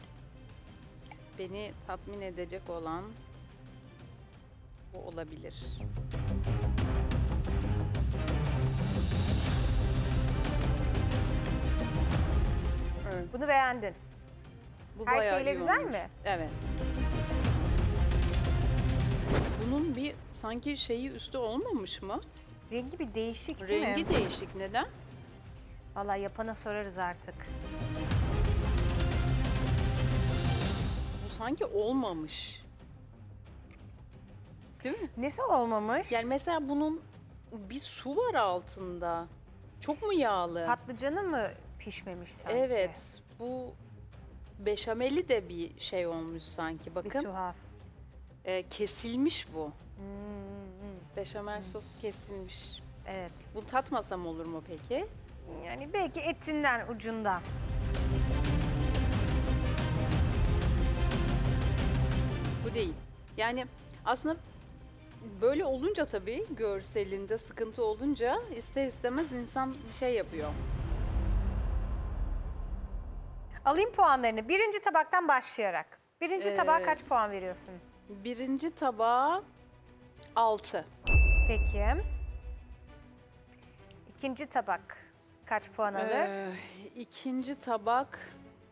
beni tatmin edecek olan bu olabilir. Evet. Bunu beğendin. Bu Her bayağı şeyle iyi güzel olmuş. mi? Evet. Bunun bir sanki şeyi üstü olmamış mı? Rengi bir değişik değil Rengi mi? değişik. Neden? Vallahi yapana sorarız artık. Bu sanki olmamış. Değil mi? Nesi olmamış? Yani mesela bunun bir su var altında. Çok mu yağlı? Patlıcanı mı pişmemiş sanki? Evet. Bu beşameli de bir şey olmuş sanki. Bakın. Bir tuhaf. Ee, kesilmiş bu. Hmm, Beşamel sos kesilmiş. Evet. Bunu tatmasam olur mu peki? Yani belki etinden ucunda. Bu değil. Yani aslında böyle olunca tabii görselinde sıkıntı olunca ister istemez insan şey yapıyor. Alayım puanlarını. Birinci tabaktan başlayarak. Birinci Ee, tabağa kaç puan veriyorsun? Birinci tabağa altı. Peki. İkinci tabak kaç puan alır? Ee, ikinci tabak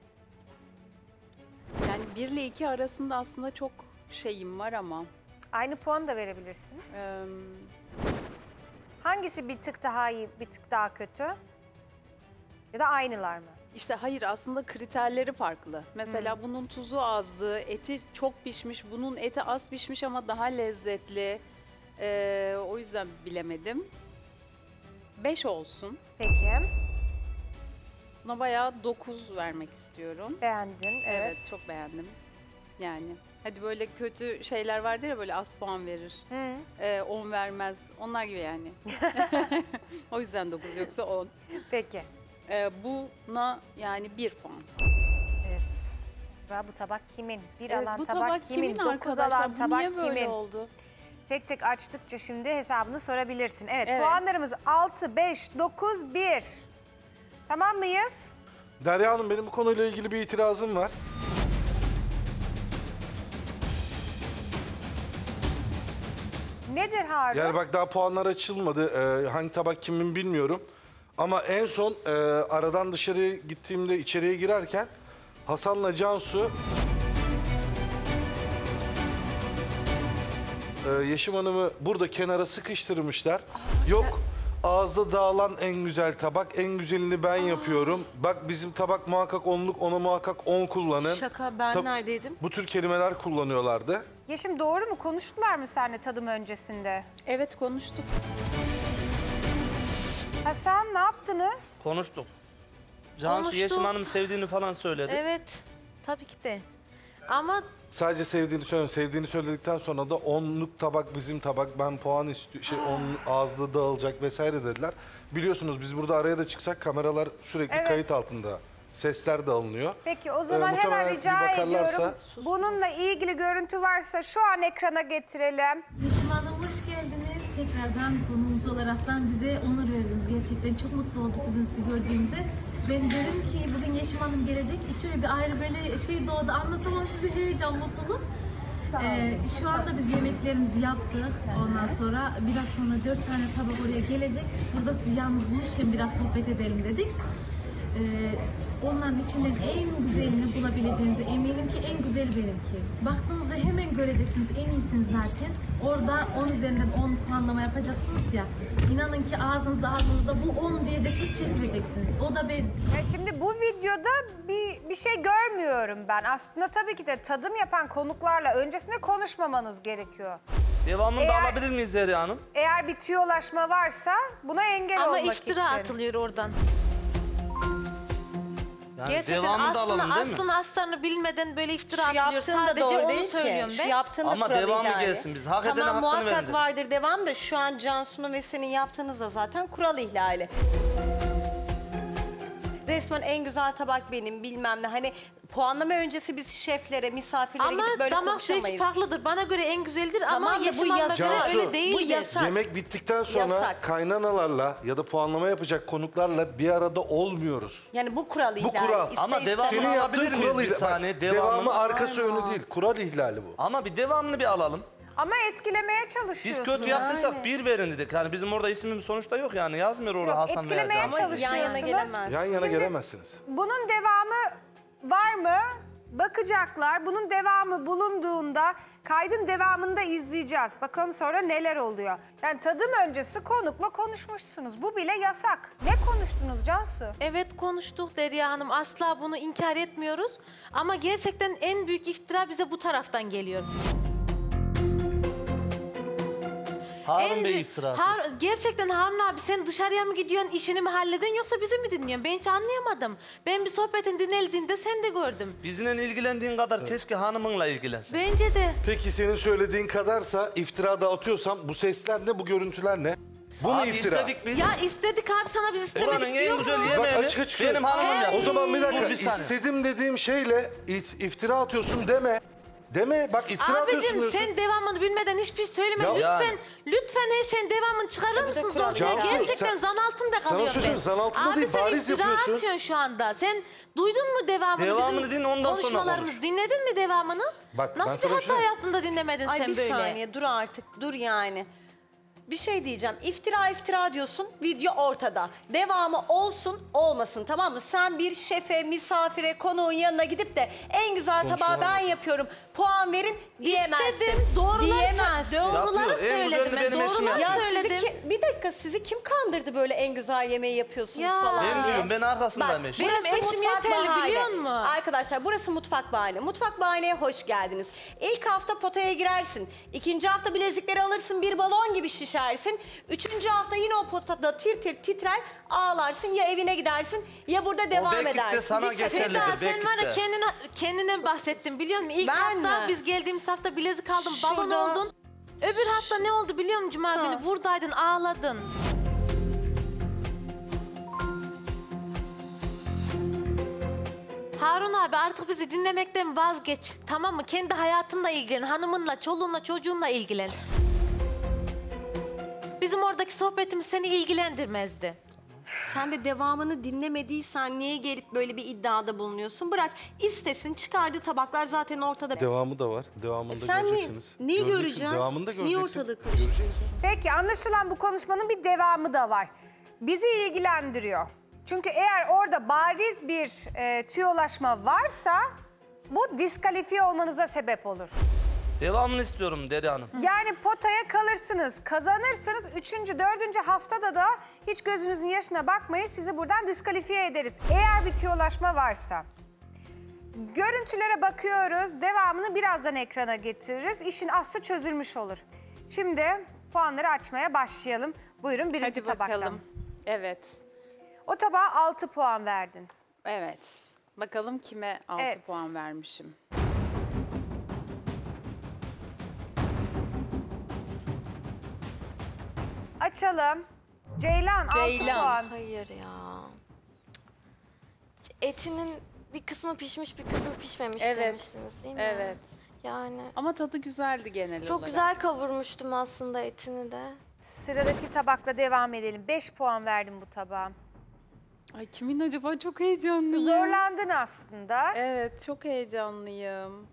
yani bir ile iki arasında aslında çok şeyim var ama. Aynı puan da verebilirsin. Ee, Hangisi bir tık daha iyi, bir tık daha kötü? Ya da aynılar mı? İşte hayır, aslında kriterleri farklı. Mesela bunun tuzu azdı, eti çok pişmiş, bunun eti az pişmiş ama daha lezzetli. Ee, o yüzden bilemedim. Beş olsun. Peki. Buna bayağı dokuz vermek istiyorum. Beğendin, evet. Evet, çok beğendim. Yani hadi böyle kötü şeyler vardır ya, böyle az puan verir. Hı. Ee, on vermez. Onlar gibi yani. O yüzden dokuz, yoksa on. Peki. Ee, buna yani bir puan. Evet. Acaba bu tabak kimin? Bir Evet, alan bu tabak, tabak kimin? kimin Dokuz arkadaşlar? alan Bu tabak niye böyle kimin? oldu? Tek tek açtıkça şimdi hesabını sorabilirsin. Evet, Evet. puanlarımız altı, beş, dokuz, bir. Tamam mıyız? Derya Hanım, benim bu konuyla ilgili bir itirazım var. Nedir Harun? Yani bak daha puanlar açılmadı. Ee, hangi tabak kimin bilmiyorum. Ama en son e, aradan dışarıya gittiğimde içeriye girerken Hasan'la Cansu e, Yeşim Hanım'ı burada kenara sıkıştırmışlar. Yok ağızda dağılan en güzel tabak, en güzelini ben yapıyorum. Bak bizim tabak muhakkak onluk, ona muhakkak on kullanın. Şaka, ben Tab- neredeydim? Bu tür kelimeler kullanıyorlardı. Yeşim doğru mu? Konuştular mı seninle tadım öncesinde? Evet konuştuk. Hasan ne yaptınız? Konuştuk. Cansu Konuştuk. Yeşim Hanım sevdiğini falan söyledi. Evet. Tabii ki de. Ama Sadece sevdiğini söylüyorum. Sevdiğini söyledikten sonra da onluk tabak bizim tabak. Ben puan istiyorum. Şey on ağızda dağılacak vesaire dediler. Biliyorsunuz biz burada araya da çıksak kameralar sürekli Evet. kayıt altında. Sesler de alınıyor. Peki o zaman Ee, hemen muhtemelen rica bir bakarlarsa- ediyorum. Bununla ilgili görüntü varsa şu an ekrana getirelim. Yeşim Hanım hoş geldiniz. Tekrardan konuğumuz olaraktan bize onur verdiniz. Gerçekten çok mutlu olduk bugün sizi gördüğümüzde. Ben dedim ki bugün Yeşim Hanım gelecek. İçime bir ayrı böyle şey doğdu. Anlatamam size, heyecan, mutluluk. Ee, şu anda biz yemeklerimizi yaptık. Ondan sonra biraz sonra dört tane tabak oraya gelecek. Burada sizi yalnız bulmuşken biraz sohbet edelim dedik. Ee, onların içinden en güzelini bulabileceğinize eminim ki en güzeli benimki. Baktığınızda hemen göreceksiniz, en iyisini zaten. Orada on üzerinden on puanlama yapacaksınız ya. İnanın ki ağzınızda ağzınızda bu on diyeceksiniz, çekileceksiniz. O da ben. Ya şimdi bu videoda bir, bir şey görmüyorum ben. Aslında tabii ki de tadım yapan konuklarla öncesinde konuşmamanız gerekiyor. Devamını da Eğer- alabilir miyiz Derya Hanım? Eğer bir tüyolaşma varsa buna engel ama olmak iftira için. atılıyor oradan. Yani Gerçekten devamını da alalım aslını değil mi? aslını astarını bilmeden böyle iftira Şu atılıyor. yaptığın da Sadece doğru onu değil ki. söylüyorum Şu ben. yaptığın da Ama kural devamı ihlali. gelsin biz. Hak edene Tamam hakkını muhakkak verin de. vardır devam da şu an Cansu'nun ve senin yaptığınız da zaten kural ihlali. Resmen en güzel tabak benim bilmem ne. Hani puanlama öncesi biz şeflere, misafirlere Ama gidip böyle damak zevki konuşamayız. farklıdır. Bana göre en güzeldir Tamam ama da bu Yeşim Hanım'a yasak. göre Cansu, öyle değildir. Bu yasak. Yemek bittikten sonra Yasak. kaynanalarla ya da puanlama yapacak konuklarla bir arada olmuyoruz. Yani bu kural Bu ihlali. kural. İste Ama iste. devamını Senin alabilir yaptığın miyiz kural bir ihlali. saniye? Bak, Devamı. devamı arkası Aynen. önü değil. Kural ihlali bu. Ama bir devamını bir alalım. Ama etkilemeye Biz çalışıyorsunuz. kötü yaptıysak bir verin dedik. Yani bizim orada ismimiz sonuçta yok yani. Yazmıyor orada Yok, Hasan veya etkilemeye Cansu. çalışıyorsunuz. Yan yana gelemez. Yan yana Şimdi- gelemezsiniz. Bunun devamı var mı? Bakacaklar. Bunun devamı bulunduğunda kaydın devamını da izleyeceğiz. Bakalım sonra neler oluyor. Yani tadım öncesi konukla konuşmuşsunuz. Bu bile yasak. Ne konuştunuz Cansu? Evet konuştuk Derya Hanım. Asla bunu inkar etmiyoruz. Ama gerçekten en büyük iftira bize bu taraftan geliyor. Harun En Bey büyük- iftira atıyor. Har- gerçekten Harun abi sen dışarıya mı gidiyorsun, işini mi hallediyorsun yoksa bizi mi dinliyorsun? Ben hiç anlayamadım. Ben bir sohbetin dinlendiğinde sen de gördüm. Bizimle ilgilendiğin kadar keşke hanımınla ilgilensin. Bence de. Peki senin söylediğin kadarsa iftira da atıyorsam bu sesler ne, bu görüntüler ne? Bu mu Abi iftira? istedik biz. Ya istedik abi sana biz istemek Buranın en istiyor güzel musun? Bak yemeğini açık açık benim söyle. hanımım yaptı. O zaman bir dakika Dur bir saniye. istedim dediğim şeyle it- iftira atıyorsun deme. Deme bak iftira atıyorsun Abicim diyorsun. sen devamını bilmeden hiçbir şey söyleme. Ya- lütfen Yani. lütfen her şeyin devamını çıkarır mısınız kural. ortaya? Cansu, Gerçekten sen- zan altında sana kalıyorum bir şey ben. söyleyeyim, zan altında Abi değil, sen bariz iftira yapıyorsun. atıyorsun şu anda. Sen duydun mu devamını? Devamını bizim din, ondan sonra konuşmalarımız konuş. Dinledin mi devamını? Bak, ben Nasıl bir sana bir hata şey- yaptın da dinlemedin Ay sen bir böyle? saniye dur artık dur yani. Bir şey diyeceğim. İftira iftira diyorsun. Video ortada. Devamı olsun olmasın tamam mı? Sen bir şefe, misafire, konuğun yanına gidip de en güzel tabağı ben yapıyorum. Puan verin diyemezsin. İstedim, doğruları Diyemezsin. sö- doğruları Yapıyor, en söyledim güzeli ben. benim eşim Doğruları Ya yapıyor. sizi söyledim. ki- bir dakika sizi kim kandırdı böyle en güzel yemeği yapıyorsunuz Ya. falan Ben diye? diyorum, ben arkasındayım eşim. Benim burası eşim mutfak yeterli, bahane. biliyor musun? Arkadaşlar burası mutfak bahane. Mutfak bahaneye hoş geldiniz. İlk hafta potaya girersin. İkinci hafta bilezikleri alırsın bir balon gibi şişersin. Üçüncü hafta yine o potada tir tir titrer ağlarsın ya evine gidersin ya burada devam beklik de edersin. sana Biz- geçerli. Seda sen belki var ya de. kendine, kendine bahsettin biliyor musun? İlk Ben hafta mi? biz geldiğimiz hafta bilezik aldın, balon Şurada- oldun. Öbür hafta ne oldu biliyor musun Cuma günü? Buradaydın, ağladın. Harun abi artık bizi dinlemekten vazgeç. Tamam mı? Kendi hayatınla ilgilen, hanımınla, çoluğunla, çocuğunla ilgilen. Bizim oradaki sohbetimiz seni ilgilendirmezdi. Sen de devamını dinlemediysen niye gelip böyle bir iddiada bulunuyorsun? Bırak istesin, çıkardığı tabaklar zaten ortada. Devamı da var. Devamını da Sen göreceksiniz. ne- neyi Göreceksin, göreceğiz? Devamını da Niye göreceksin. ortalığı karıştırıyorsun? Göreceksin. Peki anlaşılan bu konuşmanın bir devamı da var. Bizi ilgilendiriyor. Çünkü eğer orada bariz bir e, tüyolaşma varsa bu diskalifiye olmanıza sebep olur. Devamını istiyorum Deri Hanım. Yani potaya kalırsınız, kazanırsınız. Üçüncü, dördüncü haftada da hiç gözünüzün yaşına bakmayın, sizi buradan diskalifiye ederiz. Eğer bir tüyolaşma varsa. Görüntülere bakıyoruz, devamını birazdan ekrana getiririz. İşin aslı çözülmüş olur. Şimdi puanları açmaya başlayalım. Buyurun birinci Hadi bakalım. tabaktan. Evet. O tabağa altı puan verdin. Evet. Bakalım kime altı Evet. puan vermişim. Açalım. Ceylan, altı Ceylan. puan. Hayır ya. Etinin bir kısmı pişmiş, bir kısmı pişmemiş Evet. demiştiniz değil mi? Evet. Yani Ama tadı güzeldi genel çok olarak. güzel kavurmuştum aslında etini de. Sıradaki tabakla devam edelim. Beş puan verdim bu tabağa. Ay kimin acaba, çok heyecanlıyım. Zorlandın aslında. Evet, çok heyecanlıyım.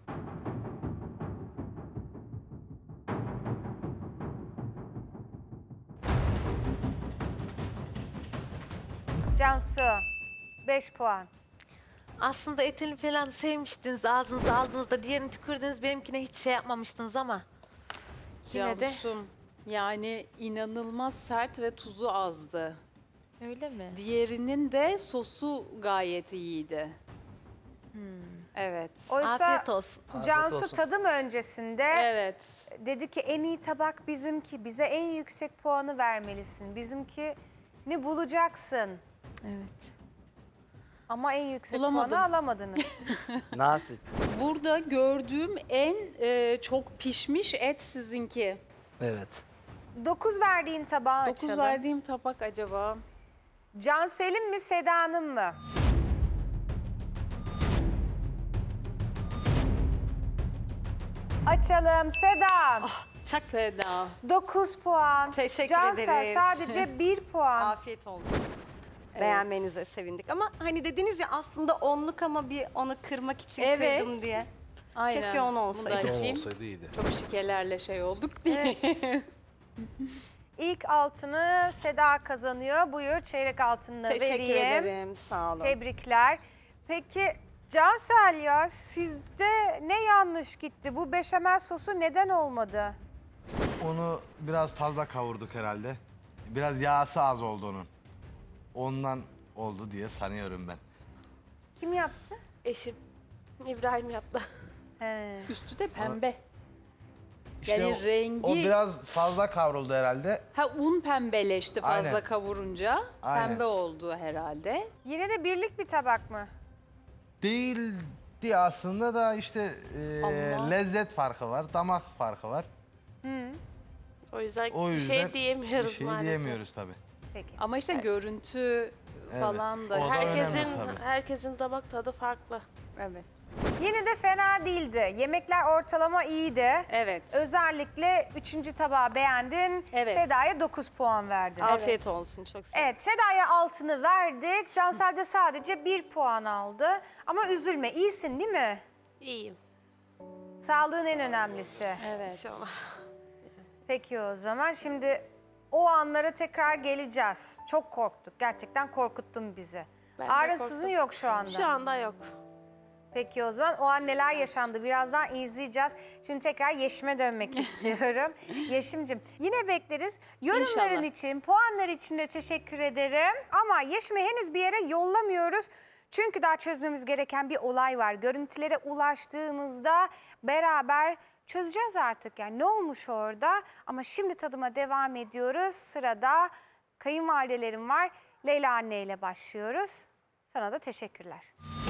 Cansu, beş puan. Aslında etini falan sevmiştiniz, ağzınıza aldığınızda diğerini tükürdünüz, benimkine hiç şey yapmamıştınız ama yine de. Cansum, yani inanılmaz sert ve tuzu azdı. Öyle mi? Diğerinin de sosu gayet iyiydi. Hmm. Evet. Oysa Afiyet olsun. Cansu olsun. tadım öncesinde Evet. dedi ki en iyi tabak bizimki. Bize en yüksek puanı vermelisin. Bizimki ne bulacaksın? Evet. Ama en yüksek Bulamadım. puanı alamadınız. Nasip. Burada gördüğüm en e, çok pişmiş et sizinki. Evet. Dokuz verdiğin tabağı Dokuz açalım. verdiğim tabak acaba? Cansel'in mi Seda'nın mı? Açalım. Seda. Çak Seda. dokuz puan. Teşekkür Cansel ederiz. sadece bir puan. Afiyet olsun. Beğenmenize sevindik. Ama hani dediniz ya aslında onluk ama bir onu kırmak için Evet. kırdım diye. Aynen. Keşke on Bunu da olsaydı. açayım. Olsaydı iyiydi. Çok şekerlerle şey olduk diye. Evet. İlk altını Seda kazanıyor. Buyur çeyrek altınını Teşekkür vereyim. ederim. Sağ olun. Tebrikler. Peki Cansel ya sizde ne yanlış gitti? Bu beşamel sosu neden olmadı? Onu biraz fazla kavurduk herhalde. Biraz yağsı az oldu onun. Ondan oldu diye sanıyorum ben. Kim yaptı? Eşim. İbrahim yaptı. He. Üstü de pembe. İşte Yani o, rengi... o biraz fazla kavruldu herhalde. Ha, un pembeleşti fazla Aynen. kavurunca. Aynen. Pembe oldu herhalde. Yine de birlik bir tabak mı? Değildi aslında da işte e, Ama- lezzet farkı var, damak farkı var. Hı. O yüzden, O yüzden bir şey diyemiyoruz bir şey maalesef. diyemiyoruz tabii. Peki. Ama işte görüntü falan da. o da Herkesin önemli tabii. herkesin damak tadı farklı. Evet. Yine de fena değildi. Yemekler ortalama iyiydi. Evet. Özellikle üçüncü tabağı beğendin. Evet. Seda'ya dokuz puan verdin. Afiyet olsun. Çok sağ olun. Evet, Seda'ya altını verdik. Cansel de sadece bir puan aldı. Ama üzülme, iyisin değil mi? İyiyim. Sağlığın en önemlisi. Evet. İnşallah. Peki o zaman şimdi o anlara tekrar geleceğiz. Çok korktuk, gerçekten korkuttun bizi. Ben de Ağrısızın korktum. yok şu anda. Şu anda yok. Peki o zaman o an neler yaşandı birazdan izleyeceğiz. Şimdi tekrar Yeşim'e dönmek istiyorum. Yeşim'cim yine bekleriz. Yorumların İnşallah. için, puanlar için de teşekkür ederim. Ama Yeşim'i henüz bir yere yollamıyoruz. Çünkü daha çözmemiz gereken bir olay var. Görüntülere ulaştığımızda beraber çözeceğiz artık. Yani ne olmuş orada? Ama şimdi tadıma devam ediyoruz. Sırada kayınvalidelerim var. Leyla anne ile başlıyoruz. Sana da teşekkürler.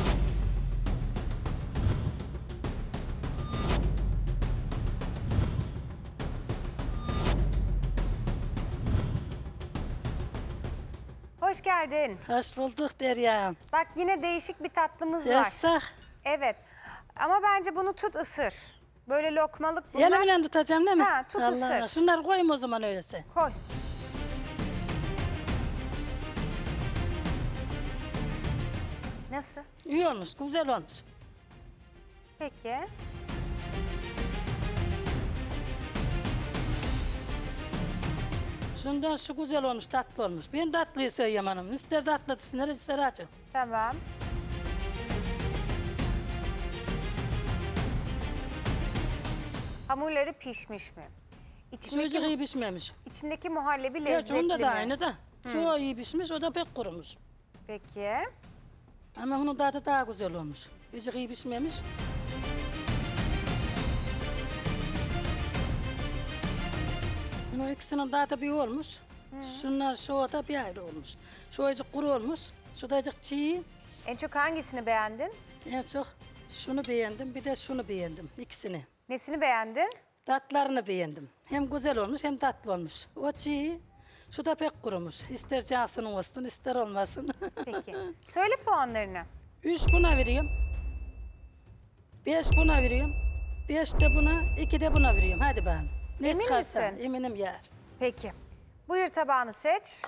Hoş geldin. Hoş bulduk Derya. Bak yine değişik bir tatlımız var. Yasak. Evet. Ama bence bunu tut ısır. Böyle lokmalık bunlar. Elimle tutacağım değil mi? Ha, tut ısır. Şunları koyayım o zaman öyleyse. Koy. Nasıl? İyi olmuş, güzel olmuş. Peki. Şundan şu güzel olmuş, tatlı olmuş. Ben tatlıyı söyleyeyim hanım. İster tatlı desinler, ister acı. Tamam. Hamurları pişmiş mi? Sucuk iyi pişmemiş. İçindeki muhallebi Evet, lezzetli onda mi? da aynı da. Hı. Şu iyi pişmiş, o da pek kurumuş. Peki. Ama onun tadı daha güzel olmuş. Sucuk iyi pişmemiş. Bunun ikisinin tadı bir olmuş. Şunlar şu da bir ayrı olmuş. Şu acık kuru olmuş, şu da acık çiğ. En çok hangisini beğendin? En çok şunu beğendim, bir de şunu beğendim, ikisini. Nesini beğendin? Tatlarını beğendim. Hem güzel olmuş hem tatlı olmuş. O çiğ, şu da pek kurumuş. İster cansının olsun, ister olmasın. Peki. Söyle puanlarını. Üç buna veriyorum. Beş buna veriyorum. Beş de buna, iki de buna veriyorum. Hadi bakalım. Ne Emin çıkarsa, misin? Eminim yar. Peki. Buyur tabağını seç.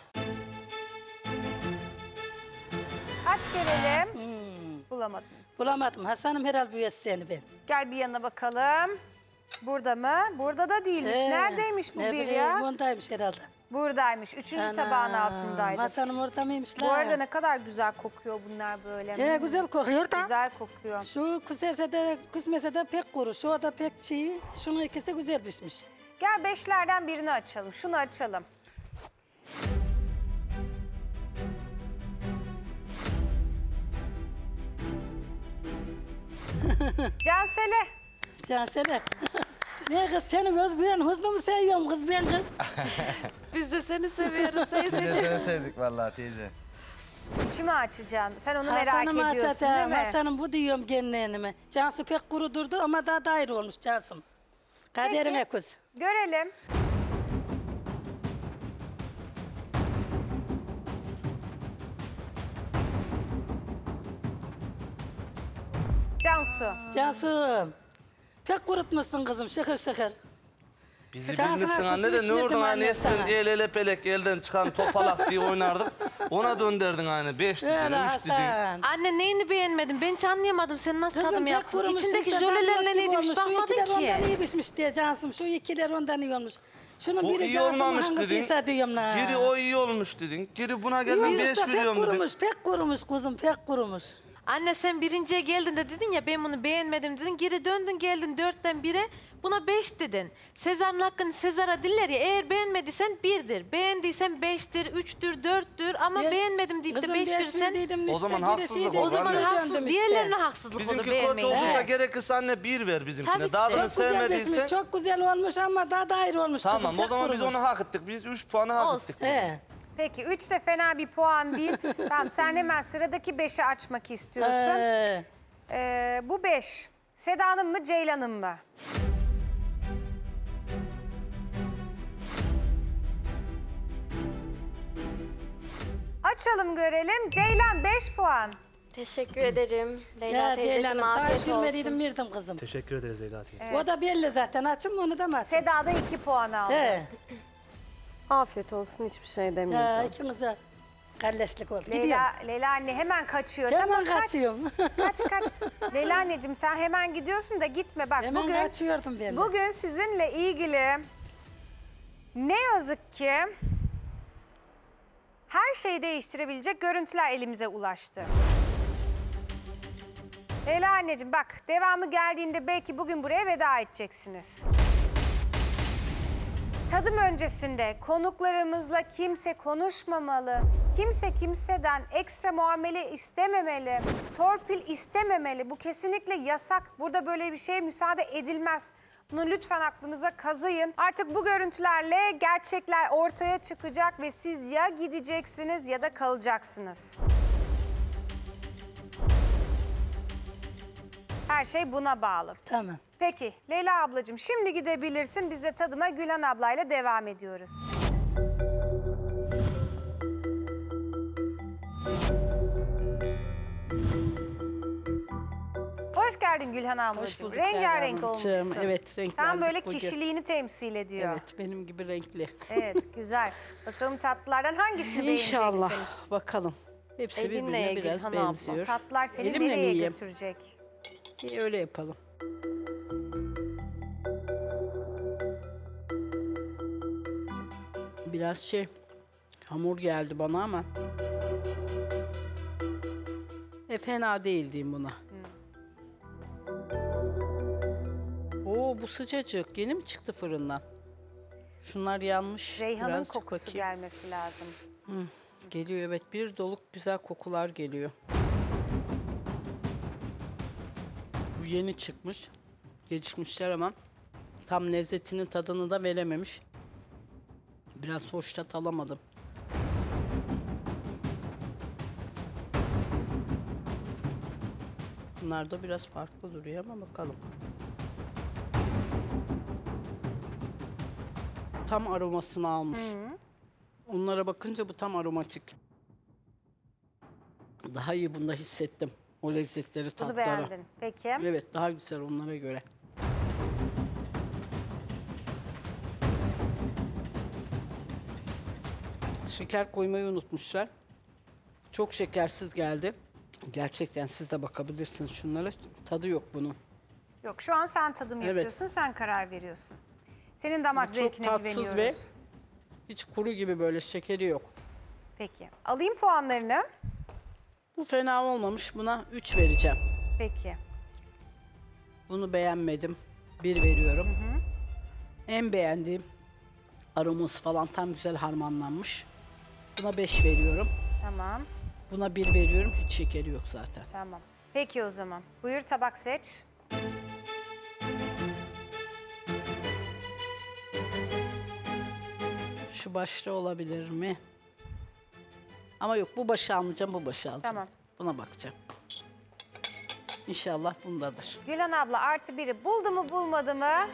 Aç görelim. Bulamadım. Bulamadım. Hasan'ım herhalde büyüsü seni ben. Gel bir yanına bakalım. Burada mı? Burada da değilmiş. Ee, Neredeymiş bu ne bir bileyim, ya? Bundaymış herhalde. Buradaymış. Üçüncü Ana, tabağın altındaydı. Hasan'ım orada mıymış Bu la? arada ne kadar güzel kokuyor bunlar böyle. He, Hmm. güzel kokuyor da. Güzel kokuyor. Şu küserse de, küsmese de pek kuru. Şu da pek çiğ. Şunun ikisi güzel pişmiş. Gel beşlerden birini açalım. Şunu açalım. Cansel'e. Cansel'e. Ne kız seni öz ben hızlı mı seviyorum kız ben kız? Biz de seni seviyoruz Biz de teyzeciğim. seni sevdik vallahi teyze. İçimi açacaksın. Sen onu merak Hasan'ım ediyorsun değil açacağım. mi? Hasan'ım bu diyorum genliğime. Cansu pek kuru durdu ama daha dair olmuş Cansu'm. Kaderime kız. Görelim. Cansu. Cansu'm. Pek kurutmuşsun kızım şıkır şıkır. Bizi Şansına bilmişsin anne de kızmış ne verdim oradan hani anne eskiden sana. el ele pelek elden çıkan topalak diye oynardık. Ona dönderdin hani beş dedin, Öyle üç dedin. Hasan. Anne neyini beğenmedin? Ben hiç anlayamadım. Sen nasıl Kızım tadım pek yaptın? kurumuş İçindeki işte, jölelerle damlat gibi neymiş olmuş. Şu bakmadın ikiler ondan ki. iyi pişmiş diye Cansu'm. Şu ikiler ondan iyi olmuş. Şunun Bu biri iyi Cansu'm olmamış dedin. hangisiyse diyorum la. Giri o iyi olmuş dedin. Giri buna İyi geldin olmuş beş da pek veriyorum dedin. kurumuş, pek kurumuş kuzum, pek kurumuş. Anne sen birinciye geldin de dedin ya ben bunu beğenmedim dedin. Geri döndün geldin dörtten bire buna beş dedin. Sezar'ın hakkını Sezar'a diller ya eğer beğenmediysen birdir. Beğendiysen beştir, üçtür, dörttür ama Beş- beğenmedim deyip de Kızım beş beş verirsen verdiydim O işte, zaman gerisi haksızlık de- olur o zaman anne. haksız Döndüm işte. diğerlerine haksızlık Bizimki olur kötü beğenmeyin. olduysa He. gerekirse anne bir ver bizimkine. Tabii ki Tadını Çok güzel sevmediysen pişmiş, çok güzel olmuş ama daha dair olmuş tamam kızım, o pek zaman biz kurumuş. onu hak ettik. Biz üç puanı hak Olsun. ettik. He. Peki üç de fena bir puan değil. Tamam sen hemen sıradaki beşi açmak istiyorsun. He. Ee, bu beş. Seda'nın mı Ceylan'ın mı? Açalım görelim. Ceylan beş puan. Teşekkür ederim. Leyla Ya teyzeciğim Ceylan'ım sana afiyet şirmeriydim olsun. verdim kızım. Teşekkür ederiz Leyla teyze. Evet. O da belli zaten açım onu da mı açım? Seda da iki puan aldı. He. Afiyet olsun hiçbir şey Ya demeyeceğim. ikinize kardeşlik oldu. Leyla, Gidiyorum. Leyla anne hemen kaçıyor. Hemen tamam kaç. kaçıyorum. Kaç kaç. Leyla anneciğim sen hemen gidiyorsun da gitme. Bak Hemen bugün kaçıyordum ben de. bugün sizinle ilgili ne yazık ki her şeyi değiştirebilecek görüntüler elimize ulaştı. Leyla anneciğim bak devamı geldiğinde belki bugün buraya veda edeceksiniz. Tadım öncesinde konuklarımızla kimse konuşmamalı, kimse kimseden ekstra muamele istememeli, torpil istememeli. Bu kesinlikle yasak. Burada böyle bir şeye müsaade edilmez. Bunu lütfen aklınıza kazıyın. Artık bu görüntülerle gerçekler ortaya çıkacak ve siz ya gideceksiniz ya da kalacaksınız. Her şey buna bağlı. Tamam. Peki Leyla ablacığım şimdi gidebilirsin. Biz de tadıma Gülhan ablayla devam ediyoruz. Hoş geldin Gülhan ablacığım. Hoş bulduk Rengarenk Leyla Hanımcığım. olmuşsun. Evet, renklendik Tam böyle bugün. kişiliğini temsil ediyor. Evet, benim gibi renkli. Evet, güzel. Bakalım tatlılardan hangisini İnşallah. beğeneceksin? Bakalım. Hepsi Elin birbirine neye biraz Gülhan abla? benziyor. Tatlılar seni Elimle mi nereye yiyeyim? götürecek? İyi, öyle yapalım. Biraz şey, hamur geldi bana ama. E fena değil diyeyim buna. Oo, bu sıcacık. Yeni mi çıktı fırından? Şunlar yanmış. Reyhanın Birazcık kokusu bakayım. gelmesi lazım. Hı, geliyor evet. Bir doluk güzel kokular geliyor. Bu yeni çıkmış. Gecikmişler ama tam lezzetinin tadını da verememiş. Biraz hoş tat alamadım. Bunlar da biraz farklı duruyor ama bakalım. Tam aromasını almış. Onlara bakınca bu tam aromatik. Daha iyi bunda hissettim. O lezzetleri, Bunu tatları. beğendin. Peki. Evet, daha güzel onlara göre. Şeker koymayı unutmuşlar. Çok şekersiz geldi. Gerçekten siz de bakabilirsiniz şunlara. Tadı yok bunun. Yok, şu an sen tadım Evet. yapıyorsun, sen karar veriyorsun. Senin damak Bu çok zevkine tatsız güveniyoruz. ve hiç kuru gibi, böyle şekeri yok. Peki. Alayım puanlarını. Bu fena olmamış. Buna üç vereceğim. Peki. Bunu beğenmedim. bir veriyorum. En beğendiğim aroması falan tam güzel harmanlanmış. Buna beş veriyorum. Tamam. Buna bir veriyorum. Hiç şekeri yok zaten. Tamam. Peki o zaman. Buyur, tabak seç. Şu başta olabilir mi? Ama yok, bu başı almayacağım, bu başı alacağım. Tamam. Buna bakacağım. İnşallah bundadır. Gülhan abla artı biri buldu mu bulmadı mı?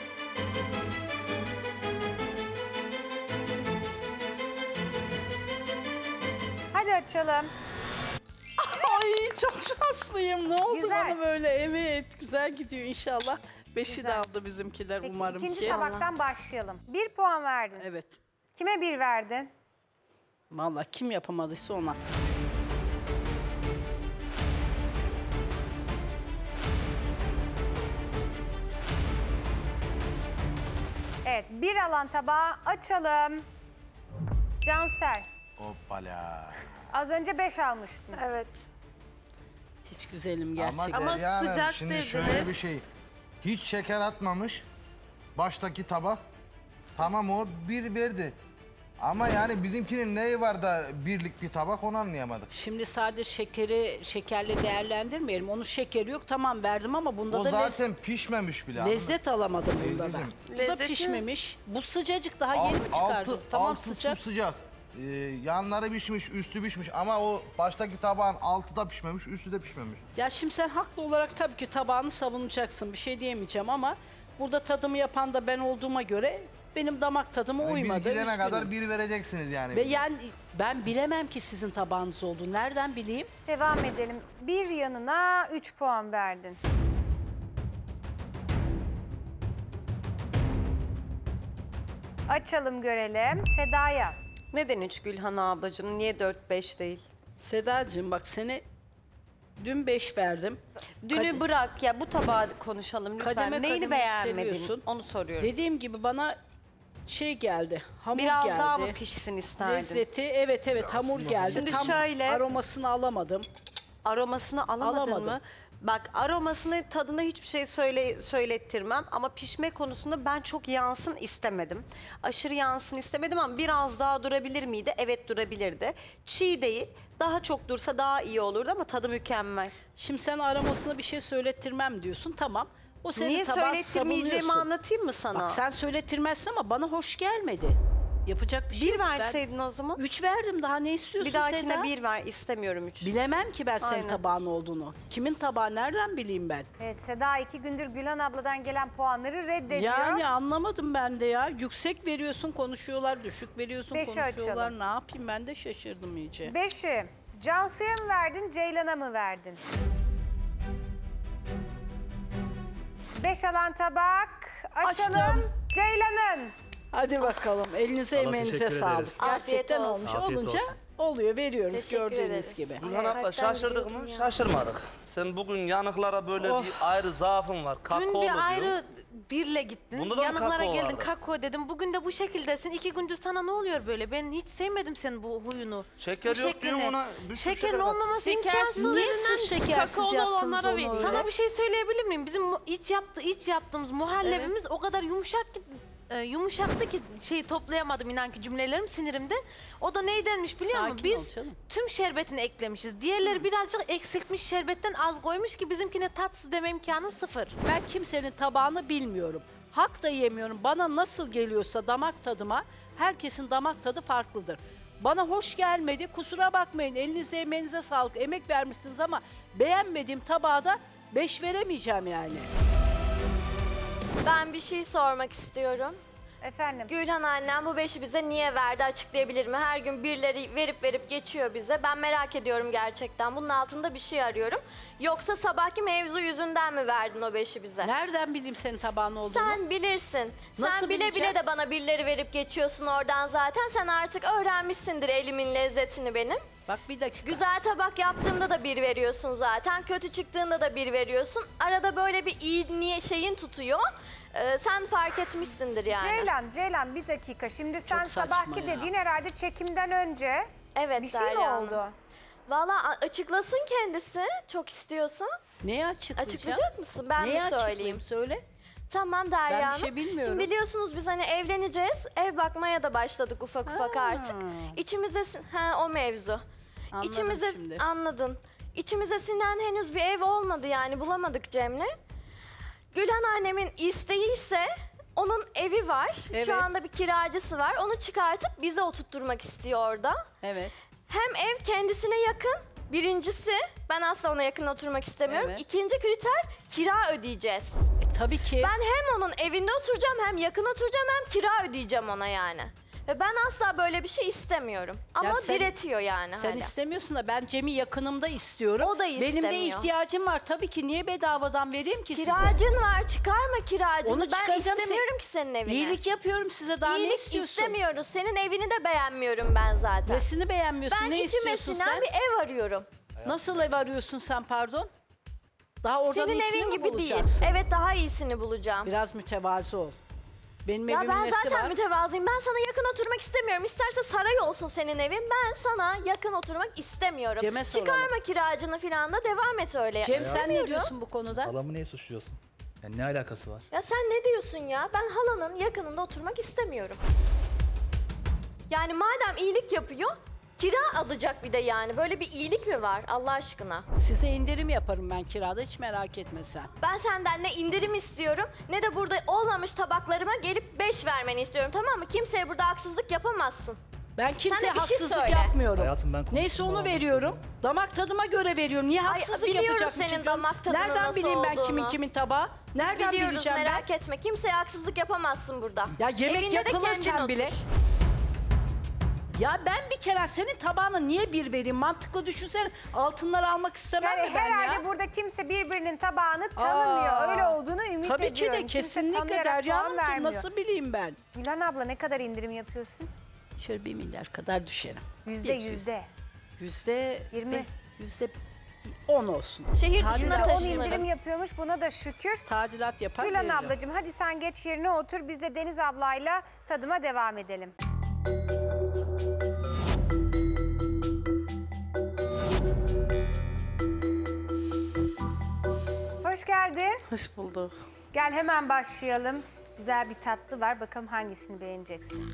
Hadi açalım. Ay çok şanslıyım. Ne oldu Güzel. bana böyle? Evet, güzel gidiyor inşallah. Beşi Güzel. de aldı bizimkiler Peki umarım ikinci ki. tabaktan başlayalım. Bir puan verdin. Evet. Kime bir verdin? Vallahi kim yapamadıysa ona. Evet, bir alan tabağı açalım. Cansel, Hoppala. az önce beş almıştın. Evet. Hiç güzelim Ama, gerçekten. Derya Hanım, şimdi şöyle bir şey. Hiç şeker atmamış. Baştaki tabak. Tamam, o bir verdi. Ama yani bizimkinin neyi var da birlik bir tabak, onu anlayamadık. Şimdi sadece şekeri şekerle değerlendirmeyelim. Onun şekeri yok, tamam verdim ama bunda O da zaten lez- pişmemiş bile. lezzet alamadım bunda da. Teyzeciğim. Bu da Lezzeti- pişmemiş. Bu sıcacık, daha Alt- yeni mi çıkardı? altı, Tamam altı sıcak. su sıcak. Ee, yanları pişmiş, üstü pişmiş ama o baştaki tabağın altı da pişmemiş, üstü de pişmemiş. Ya şimdi sen haklı olarak tabii ki tabağını savunacaksın. Bir şey diyemeyeceğim ama burada tadımı yapan da ben olduğuma göre benim damak tadıma Yani uymadı. biz gidene üzgünüm. kadar bir vereceksiniz yani. Ve yani ben bilemem ki sizin tabağınız olduğunu. Nereden bileyim? Devam edelim. Bir yanına üç puan verdin. Açalım görelim. Seda'ya. Neden üç Gülhan ablacığım? Niye dört beş değil? Sedacığım bak, seni dün beş verdim. Dünü Kade- bırak ya, bu tabağı konuşalım lütfen. kademe Neyini kademe beğenmedin? yükseliyorsun. Onu soruyorum. Dediğim gibi bana şey geldi, hamur Biraz geldi. daha mı pişsin isterdin? Lezzeti, evet evet hamur geldi. Şimdi Tam şöyle- aromasını alamadım. Aromasını alamadın Alamadım. mı? Bak, aromasını, tadına hiçbir şey söyle, söylettirmem ama pişme konusunda ben çok yansın istemedim. Aşırı yansın istemedim ama biraz daha durabilir miydi? Evet, durabilirdi. Çiğ değil, daha çok dursa daha iyi olurdu ama tadı mükemmel. Şimdi sen aromasına bir şey söylettirmem diyorsun, tamam. O senin Niye tabağın, söylettirmeyeceğimi savunuyorsun. anlatayım mı sana? Bak sen söylettirmezsin ama bana hoş gelmedi. Yapacak bir şey Bir yok. verseydin o zaman. Üç verdim, daha ne istiyorsun Bir dahakine Seda? bir ver, istemiyorum üç. Bilemem ki ben senin Aynen. tabağın olduğunu. Kimin tabağı nereden bileyim ben? Evet, Seda iki gündür Gülhan abladan gelen puanları reddediyor. Yani anlamadım ben de ya. Yüksek veriyorsun konuşuyorlar, düşük veriyorsun Beşi konuşuyorlar. açalım. Ne yapayım, ben de şaşırdım iyice. Beşi. Cansu'ya mı verdin, Ceylan'a mı verdin? Beş alan tabak. Açalım. Açtım. Ceylan'ın. Hadi bakalım, elinize Allah emeğinize teşekkür sağlık. ederiz. Gerçekten Afiyet olsun. olmuş Afiyet olunca olsun. oluyor, veriyoruz Teşekkür gördüğünüz ederiz. gibi. Gülhan abla Kalpten şaşırdık mı? gidiyordum ya. Şaşırmadık. Sen bugün yanıklara böyle Oh. bir ayrı zaafın var. Dün Kakaolu bir diyor. ayrı birle gittin. Bunda da mı Yanıklara kakao geldin, vardı? kakao dedim. Bugün de bu şekildesin. İki gündür sana ne oluyor böyle? Ben hiç sevmedim senin bu huyunu. Şeker bu yok diyorum şeklini. ona. Bir sürü Şekerin şeker var. olmaması Şekersiz imkansız. Niye siz şekersiz Kakaolu yaptınız olanlara onu ver. öyle? Sana bir şey söyleyebilir miyim? Bizim mu- iç yaptı, iç yaptığımız muhallebimiz o kadar yumuşak ki e, yumuşaktı ki şey toplayamadım inan ki cümlelerim sinirimde. O da neydenmiş biliyor musun? Sakin ol Biz canım. tüm şerbetini eklemişiz. Diğerleri birazcık eksiltmiş şerbetten az koymuş ki bizimkine tatsız deme imkanı sıfır. Ben kimsenin tabağını bilmiyorum. Hak da yemiyorum. Bana nasıl geliyorsa damak tadıma, herkesin damak tadı farklıdır. Bana hoş gelmedi, kusura bakmayın. Elinize emeğinize sağlık, emek vermişsiniz ama beğenmediğim tabağa da beş veremeyeceğim yani. Ben bir şey sormak istiyorum. Efendim? Gülhan annem bu beşi bize niye verdi açıklayabilir mi? Her gün birileri verip verip geçiyor bize. Ben merak ediyorum gerçekten. Bunun altında bir şey arıyorum. Yoksa sabahki mevzu yüzünden mi verdin o beşi bize? Nereden bileyim senin tabağın olduğunu? Sen bilirsin. Nasıl Sen bile bileceğim? bile de bana birileri verip geçiyorsun oradan zaten. Sen artık öğrenmişsindir elimin lezzetini benim. Bak bir dakika. Güzel tabak yaptığımda da bir veriyorsun zaten. Kötü çıktığında da bir veriyorsun. Arada böyle bir iyi niye şeyin tutuyor. Ee, sen fark etmişsindir yani. Ceylan, Ceylan bir dakika. Şimdi sen saçma sabahki ya. dediğin herhalde çekimden önce. Evet Bir şey mi Derya Hanım. oldu? Valla a- açıklasın kendisi çok istiyorsa. Neyi açıklayacağım? Açıklayacak mısın? Ben Neyi mi söyleyeyim? açıklayayım? Söyle. Tamam Derya Ben bir Hanım. şey bilmiyorum. Şimdi biliyorsunuz biz hani evleneceğiz. Ev bakmaya da başladık ufak ufak Ha. artık. İçimize sin- ha o mevzu. Anladım İçimize şimdi. anladın. İçimize sinen henüz bir ev olmadı yani bulamadık Cem'le. Gülhan annemin isteği ise onun evi var. Evet. Şu anda bir kiracısı var. Onu çıkartıp bize oturtturmak istiyor orada. Evet. Hem ev kendisine yakın. Birincisi ben asla ona yakın oturmak istemiyorum. Evet. İkinci kriter kira ödeyeceğiz. E, tabii ki. Ben hem onun evinde oturacağım hem yakın oturacağım hem kira ödeyeceğim ona yani. Ve ben asla böyle bir şey istemiyorum. Ama Ya sen- diretiyor yani. Sen hala. istemiyorsun da ben Cem'i yakınımda istiyorum. O da Benim de istemiyor. ihtiyacım var. Tabii ki niye bedavadan vereyim ki size? Kiracın var çıkarma kiracını. Onu ben çıkaracağım, istemiyorum sen- ki senin evini. İyilik yapıyorum size, daha ne İyilik istiyorsun? istemiyoruz. Senin evini de beğenmiyorum ben zaten. Nesini beğenmiyorsun? Ben ne içime istiyorsun sinen sen? bir ev arıyorum. Nasıl ev arıyorsun sen pardon? Daha oradan Senin iyisini evin mi gibi değil. bulacaksın? Evet daha iyisini bulacağım. Biraz mütevazı ol. Benim Ya evimin ben nesi zaten var? mütevazıyım. Ben sana yakın oturmak istemiyorum. İsterse saray olsun senin evin. Ben sana yakın oturmak istemiyorum. Cem'e soralım. Çıkarma kiracını falan da devam et öyle. Cem sen ne İstemiyorum. diyorsun bu konuda? Halamı niye suçluyorsun? Yani ne alakası var? Ya sen ne diyorsun ya? Ben halanın yakınında oturmak istemiyorum. Yani madem iyilik yapıyor, kira alacak bir de yani. Böyle bir iyilik mi var Allah aşkına? Size indirim yaparım ben kirada, hiç merak etme sen. Ben senden ne indirim istiyorum ne de burada olmamış tabaklarıma gelip beş vermeni istiyorum, tamam mı? Kimseye burada haksızlık yapamazsın. Ben kimseye Sen de bir şey haksızlık söyle. yapmıyorum. Hayatım, ben Neyse konuştum, onu bana veriyorum. Damak tadıma göre veriyorum. Niye Ay, haksızlık biliyoruz yapacakmışım? senin ki? damak tadının Nereden nasıl bileyim ben olduğunu. kimin kimin tabağı? Nereden Biliyoruz, bileceğim ben? merak etme. Kimseye haksızlık yapamazsın burada. Ya yemek Evinde de kendin yapılırken bile. otur. Ya ben bir kere senin tabağına niye bir vereyim? Mantıklı düşünsene. Altınları almak istemem Yani mi ben herhalde ya? burada kimse birbirinin tabağını tanımıyor. Aa, Öyle olduğunu ümit Tabii ediyorum. ki de Kimse kesinlikle tanıyarak Derya puan Hanımcığım, vermiyor. nasıl bileyim ben? Gülhan abla ne kadar indirim yapıyorsun? Şöyle bir milyar kadar düşerim. Yüzde Bir- yüzde. Yüzde Yirmi. Yüzde on olsun. Şehir Tadilat- dışına Yüzde on taşınırım. indirim yapıyormuş, buna da şükür. Tadilat yapar Gülhan veririm. ablacığım hadi sen geç yerine otur. Biz de Deniz ablayla tadıma devam edelim. Hoş geldin. Hoş bulduk. Gel hemen başlayalım. Güzel bir tatlı var. Bakalım hangisini beğeneceksin.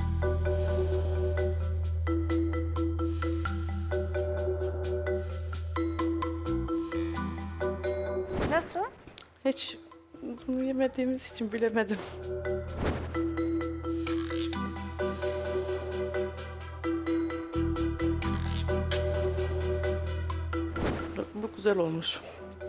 Nasıl? Hiç bunu yemediğimiz için bilemedim. Bu güzel olmuş.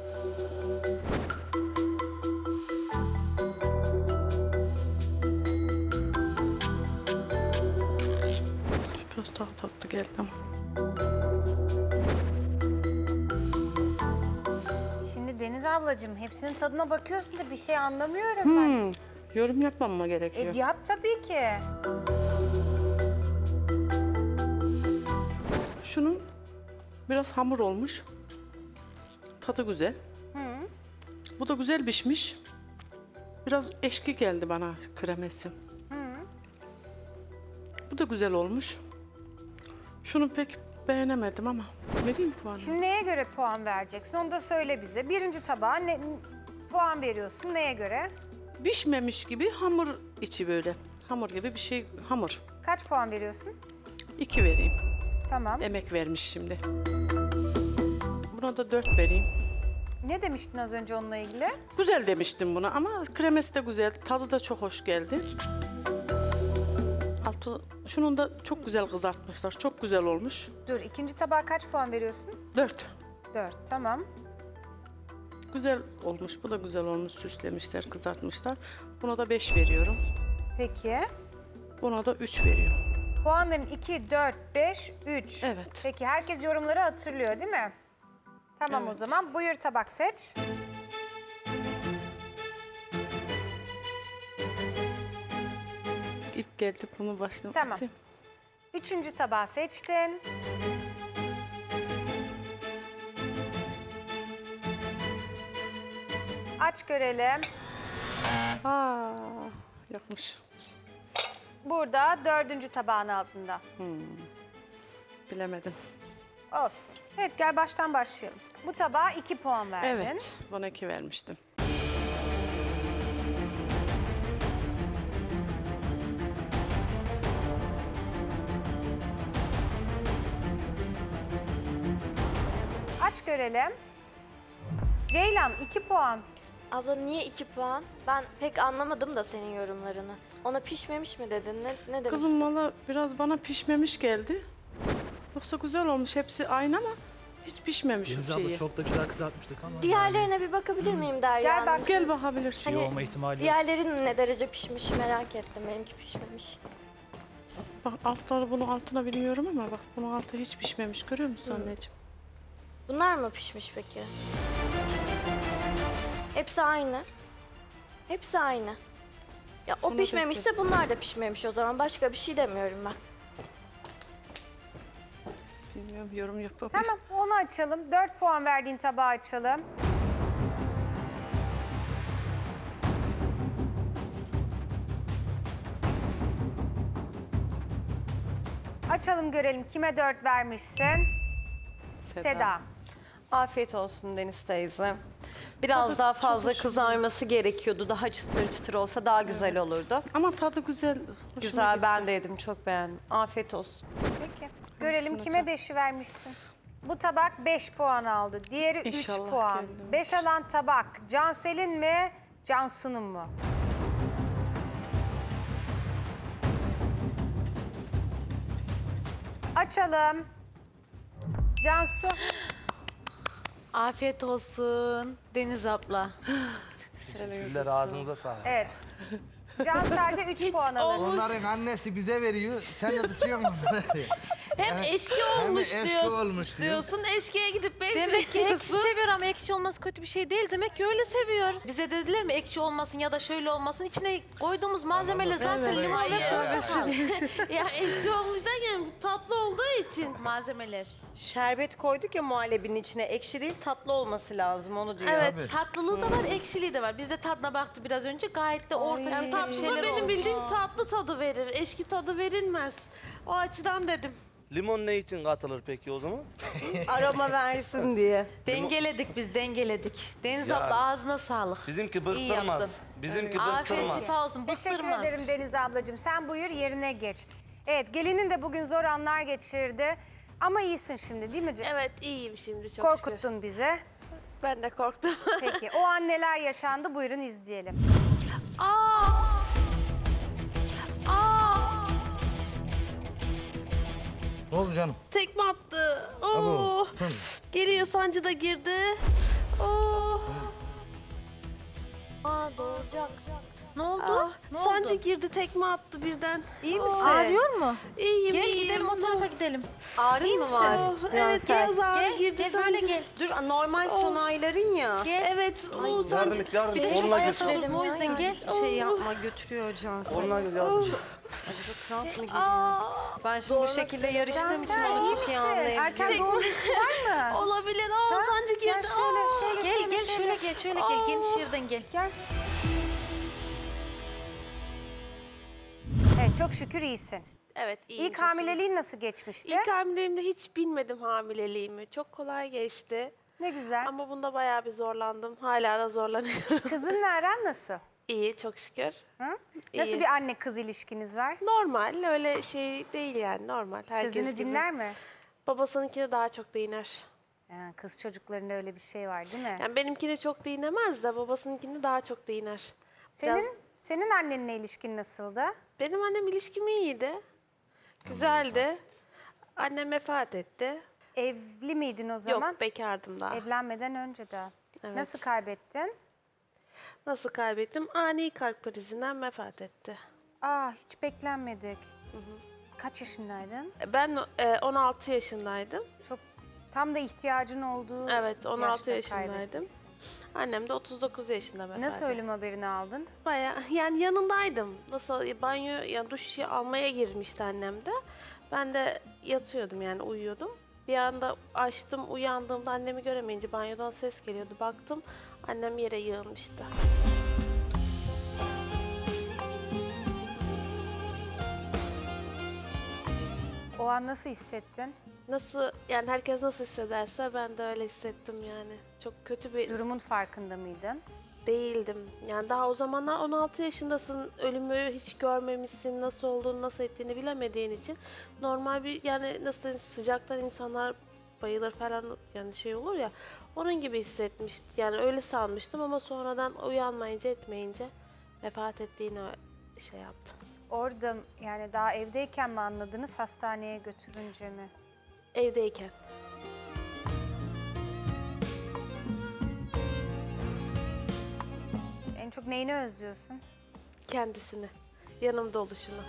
Biraz daha tatlı geldi ama. Şimdi Deniz ablacığım hepsinin tadına bakıyorsun da bir şey anlamıyorum ben. Hmm, yorum yapmama gerekiyor. E, yap tabii ki. şunun biraz hamur olmuş. Tadı güzel. Hı. Bu da güzel pişmiş. Biraz eşki geldi bana kremesi. Hı. Bu da güzel olmuş. Şunu pek beğenemedim ama vereyim puanı. Şimdi neye göre puan vereceksin? Onu da söyle bize. Birinci tabağa ne puan veriyorsun? Neye göre? Pişmemiş gibi hamur içi böyle. Hamur gibi bir şey, hamur. Kaç puan veriyorsun? İki vereyim. Tamam. Emek vermiş şimdi. Buna da dört vereyim. Ne demiştin az önce onunla ilgili? Güzel demiştim buna ama kremesi de güzel, tadı da çok hoş geldi. Altı, şunun da çok güzel kızartmışlar, çok güzel olmuş. Dur, ikinci tabağa kaç puan veriyorsun? Dört. Dört, tamam. Güzel olmuş, bu da güzel olmuş, süslemişler, kızartmışlar. Buna da beş veriyorum. Peki. Buna da üç veriyorum. Puanların iki, dört, beş, üç. Evet. Peki herkes yorumları hatırlıyor değil mi? Tamam Evet. o zaman buyur tabak seç. İlk geldi bunu başlamak Tamam. için. Üçüncü tabağı seçtin. Aç görelim. Aa, yapmış. Burada dördüncü tabağın altında. Hmm. Bilemedim. Olsun. Evet gel baştan başlayalım. Bu tabağa iki puan verdin. Evet, bana iki vermiştim. Aç görelim. Ceylan iki puan. Abla niye iki puan? Ben pek anlamadım da senin yorumlarını. Ona pişmemiş mi dedin? Ne, ne demiştin? Kızım valla biraz bana pişmemiş geldi. Yoksa güzel olmuş, hepsi aynı ama hiç pişmemiş Deniz o abla şeyi. çok da güzel kızartmıştık ama. Diğerlerine bir bakabilir miyim Derya Gel Hanım? bak. Gel bakabilirsin. Şey olma ihtimali yok. Diğerlerin ne derece pişmiş merak ettim. Benimki pişmemiş. Bak altları bunun altına bilmiyorum ama bak bunun altı hiç pişmemiş. Görüyor musun anneciğim? Bunlar mı pişmiş peki? Hepsi aynı. Hepsi aynı. Ya o Şunu pişmemişse bunlar da pişmemiş o zaman. Başka bir şey demiyorum ben. Bilmiyorum, yorum yapamıyorum. Tamam onu açalım. Dört puan verdiğin tabağı açalım. Açalım görelim kime dört vermişsin. Seda. Seda. Afiyet olsun Deniz teyze. Biraz Tadı daha çok fazla hoşuma kızarması gerekiyordu. Daha çıtır çıtır olsa daha güzel olurdu. Ama tadı güzel. hoşuma Güzel, gitti. ben de yedim. Çok beğendim. Afiyet olsun. Peki. Görelim Hangisini kime beşi vermişsin. Bu tabak beş puan aldı. Diğeri üç İnşallah puan. kendim. beş alan tabak Cansel'in mi, Cansu'nun mu? Açalım. Cansu. Afiyet olsun Deniz abla. Teşekkürler, ağzınıza sağlık. Evet. Cansel'de üç puan alır. Onların annesi bize veriyor. Sen de tutuyor musun? Hem eşki Hem olmuş, eşki diyorsun, olmuş diyor. diyorsun. Eşkiye gidip beş Demek ki ekşi veriyorsun. seviyor ama ekşi olması kötü bir şey değil. Demek ki öyle seviyor. Bize dediler mi ekşi olmasın ya da şöyle olmasın. İçine koyduğumuz malzemeler zaten Evet. limon ve Evet. portakal. Ya eşki olmuş derken bu tatlı olduğu için. Malzemeler. Şerbet koyduk ya muhallebinin içine. Ekşi değil tatlı olması lazım onu diyor. Evet, tatlılığı da var, ekşiliği de var. Biz de tadına baktı biraz önce. Gayet de orta Yani şekilde bir tatlı şeyler benim oldu. bildiğim tatlı tadı verir. Eşki tadı verilmez. O açıdan dedim. Limon ne için katılır peki o zaman? Aroma versin diye. Dengeledik biz, dengeledik. Deniz Yani. abla ağzına sağlık. Bizimki İyi bıktırmaz. yaptın. Bizimki Afiyet bıktırmaz. şifa olsun, Teşekkür bıktırmaz. ederim Deniz ablacığım. Sen buyur yerine geç. Evet gelinin de bugün zor anlar geçirdi. Ama iyisin şimdi değil mi? Evet iyiyim şimdi çok Korkuttun şükür. bizi. Ben de korktum. Peki o an neler yaşandı buyurun izleyelim. Aa! Aa! Ne oldu canım? Tekme attı. Oo. Abo, tamam. Geliyor sancı da girdi. Oo. Aa doğuracak. Ne oldu? Ah, ne sancı oldu? girdi tekme attı birden. İyi misin? Ağrıyor mu? İyiyim Gel iyiyim. gidelim o tarafa gidelim. Ağrın mı var? Oh, evet Cansel? biraz ağrı Gel, girdi gel, sancı. böyle gel. Dur normal son ayların ya. Evet o Yardım sancı. et, yardım et. Bir de Onunla ayağa götür. kalkalım, o yüzden gel. Şey yapma götürüyor Cansel. Onunla gel yavrum. Acaba kramp mı giriyor? Ben şimdi bu şekilde yarıştığım için onu çok iyi anlayabiliyorum. Erken doğum riski var mı? Olabilir. Aa, Ha? sancı girdi. Gel şöyle, Aa. şöyle, Gel şöyle, gel şöyle gel şöyle gel. Geniş yerden gel. Gel. Evet, çok şükür iyisin. Evet, iyiyim. İlk çok hamileliğin nasıl geçmişti? İlk hamileliğimde hiç bilmedim hamileliğimi. Çok kolay geçti. Ne güzel. Ama bunda bayağı bir zorlandım. Hala da zorlanıyorum. Kızınla aran nasıl? İyi, çok şükür. Hı? Nasıl İyi. bir anne kız ilişkiniz var? Normal, öyle şey değil yani normal. Herkes Sözünü gibi. dinler mi? Babasınınki daha çok dinler. Ha, kız çocuklarında öyle bir şey var değil mi? Yani benimkini çok dinlemez de babasınınkini daha çok dinler. Senin Biraz- senin annenle ilişkin nasıldı? Benim annem ilişkim iyiydi. Güzeldi. Annem vefat etti. Evli miydin o zaman? Yok, bekardım daha. Evlenmeden önce de. Evet. Nasıl kaybettin? Nasıl kaybettim? Ani kalp krizinden vefat etti. Aa, hiç beklenmedik. Kaç yaşındaydın? Ben e, on altı yaşındaydım. Çok tam da ihtiyacın olduğu Evet, on altı yaşta yaşındaydım. kaybettin. Annem de otuz dokuz yaşında vefat Nasıl etti. ölüm haberini aldın? Bayağı yani yanındaydım. Nasıl banyo yani duş almaya girmişti annem de. Ben de yatıyordum yani uyuyordum. Bir anda açtım, uyandığımda annemi göremeyince banyodan ses geliyordu. Baktım annem yere yığılmıştı. O an nasıl hissettin? Nasıl yani herkes nasıl hissederse ben de öyle hissettim yani. Çok kötü bir... Durumun farkında mıydın? Değildim. Yani daha o zamanlar on altı yaşındasın. Ölümü hiç görmemişsin. Nasıl olduğunu, nasıl ettiğini bilemediğin için normal bir yani nasıl diyeyim, sıcaktan insanlar bayılır falan yani şey olur ya. Onun gibi hissetmiş. Yani öyle sanmıştım ama sonradan uyanmayınca etmeyince vefat ettiğini şey yaptım. Orada yani daha evdeyken mi anladınız, hastaneye götürünce mi? Evdeyken. En çok neyini özlüyorsun? Kendisini. Yanımda oluşunu.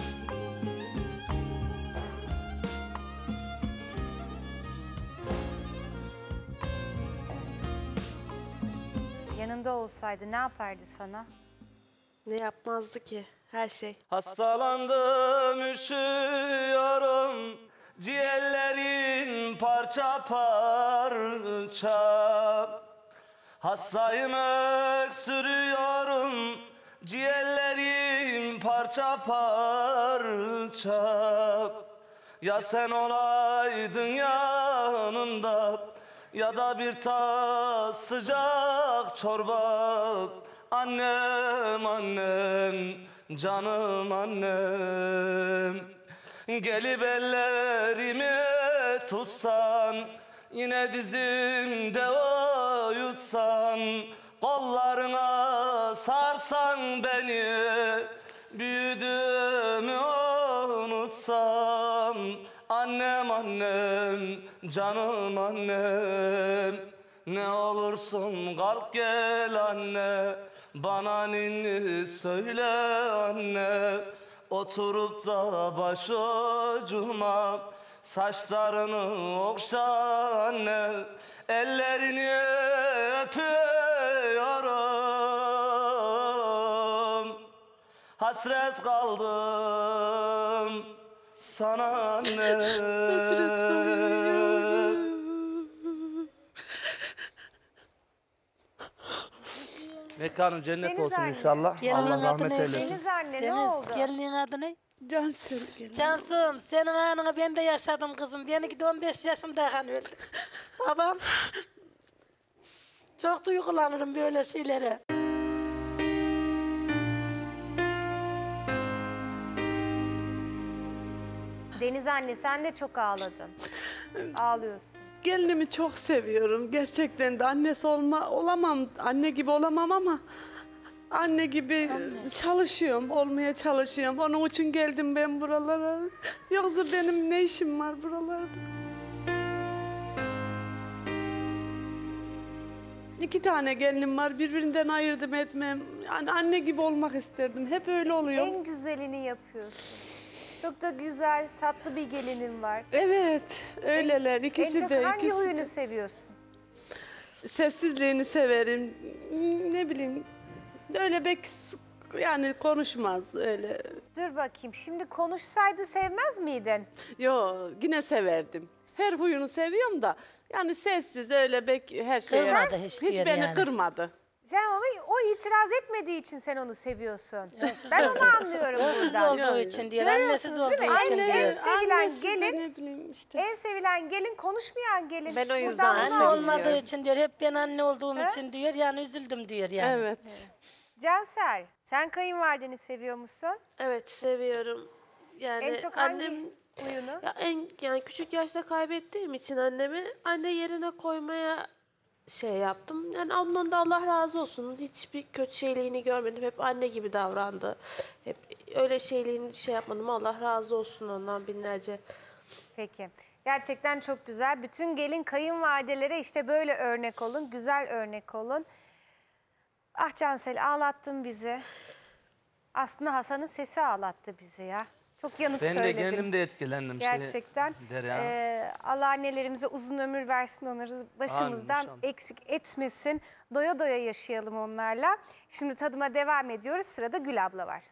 Yanında olsaydı ne yapardı sana? Ne yapmazdı ki? Her şey. Hastalandım, üşüyorum, ciğerlerim parça parça. Hastayım, öksürüyorum, ciğerlerim parça parça. Ya sen olaydın yanımda, ya da bir tas sıcak çorba. Annem, annem, canım annem. Gelip ellerimi tutsan, yine dizimde uyutsan, kollarına sarsan beni, büyüdüğümü unutsam. Annem, annem, canım annem. Ne olursun kalk gel anne, bana ninni söyle anne. Oturup da başucuma saçlarını okşa anne. Ellerini öpüyorum, hasret kaldım sana anne. Hasret kaldım. Mekanın cennet Deniz olsun anne. inşallah. Allah rahmet eylesin. Deniz anne ne Deniz, oldu? gelinin adı ne? Cansu. Cansu'm, senin anını ben de yaşadım kızım. Benimki de on beş yaşındayken öldü. Babam. Çok duygulanırım böyle şeylere. Deniz anne sen de çok ağladın. Ağlıyorsun. Gelinimi çok seviyorum. Gerçekten de annesi olma, olamam, anne gibi olamam ama anne gibi çalışıyorum, olmaya çalışıyorum. Onun için geldim ben buralara. Yoksa benim ne işim var buralarda? İki tane gelinim var, birbirinden ayırdım etmem. Yani anne gibi olmak isterdim, hep öyle oluyor. En güzelini yapıyorsun. Çok da güzel, tatlı bir gelinim var. Evet, öyleler. İkisi en çok de. hangi ikisi huyunu de. seviyorsun? Sessizliğini severim. Ne bileyim, öyle pek yani konuşmaz öyle. Dur bakayım. Şimdi konuşsaydı sevmez miydin? Yo, yine severdim. Her huyunu seviyorum da yani sessiz öyle bek her şeye. Kırmadı hiç Hiç diyor beni yani. kırmadı. Sen onu, o itiraz etmediği için sen onu seviyorsun. Ben onu anlıyorum Hırsız buradan. olduğu için diyor, Görüyorsunuz annesiz değil mi? olduğu için En, en diyor. sevilen Annesi de gelin, ne bileyim işte. en sevilen gelin konuşmayan gelin. Ben o yüzden Buradan anne bunu olmadığı anlıyoruz. için diyor. Hep ben anne olduğum He? için diyor. Yani üzüldüm diyor yani. Evet. Cansel, sen kayınvalideni seviyor musun? Evet seviyorum. Yani En çok annem hangi huyunu? ya en yani küçük yaşta kaybettiğim için annemi anne yerine koymaya şey yaptım. Yani ondan da Allah razı olsun. Hiçbir kötü şeyliğini görmedim. Hep anne gibi davrandı. Hep öyle şeyliğini şey yapmadım. Allah razı olsun ondan binlerce. Peki. Gerçekten çok güzel. Bütün gelin kayınvalidelere işte böyle örnek olun. Güzel örnek olun. Ah Cansel ağlattın bizi. Aslında Hasan'ın sesi ağlattı bizi ya. Çok yanık Ben de söyledin. kendim de etkilendim. Gerçekten. Şey, Derya. Ee, Allah annelerimize uzun ömür versin, onları başımızdan Amin, inşallah. eksik etmesin. Doya doya yaşayalım onlarla. Şimdi tadıma devam ediyoruz. Sırada Gül abla var.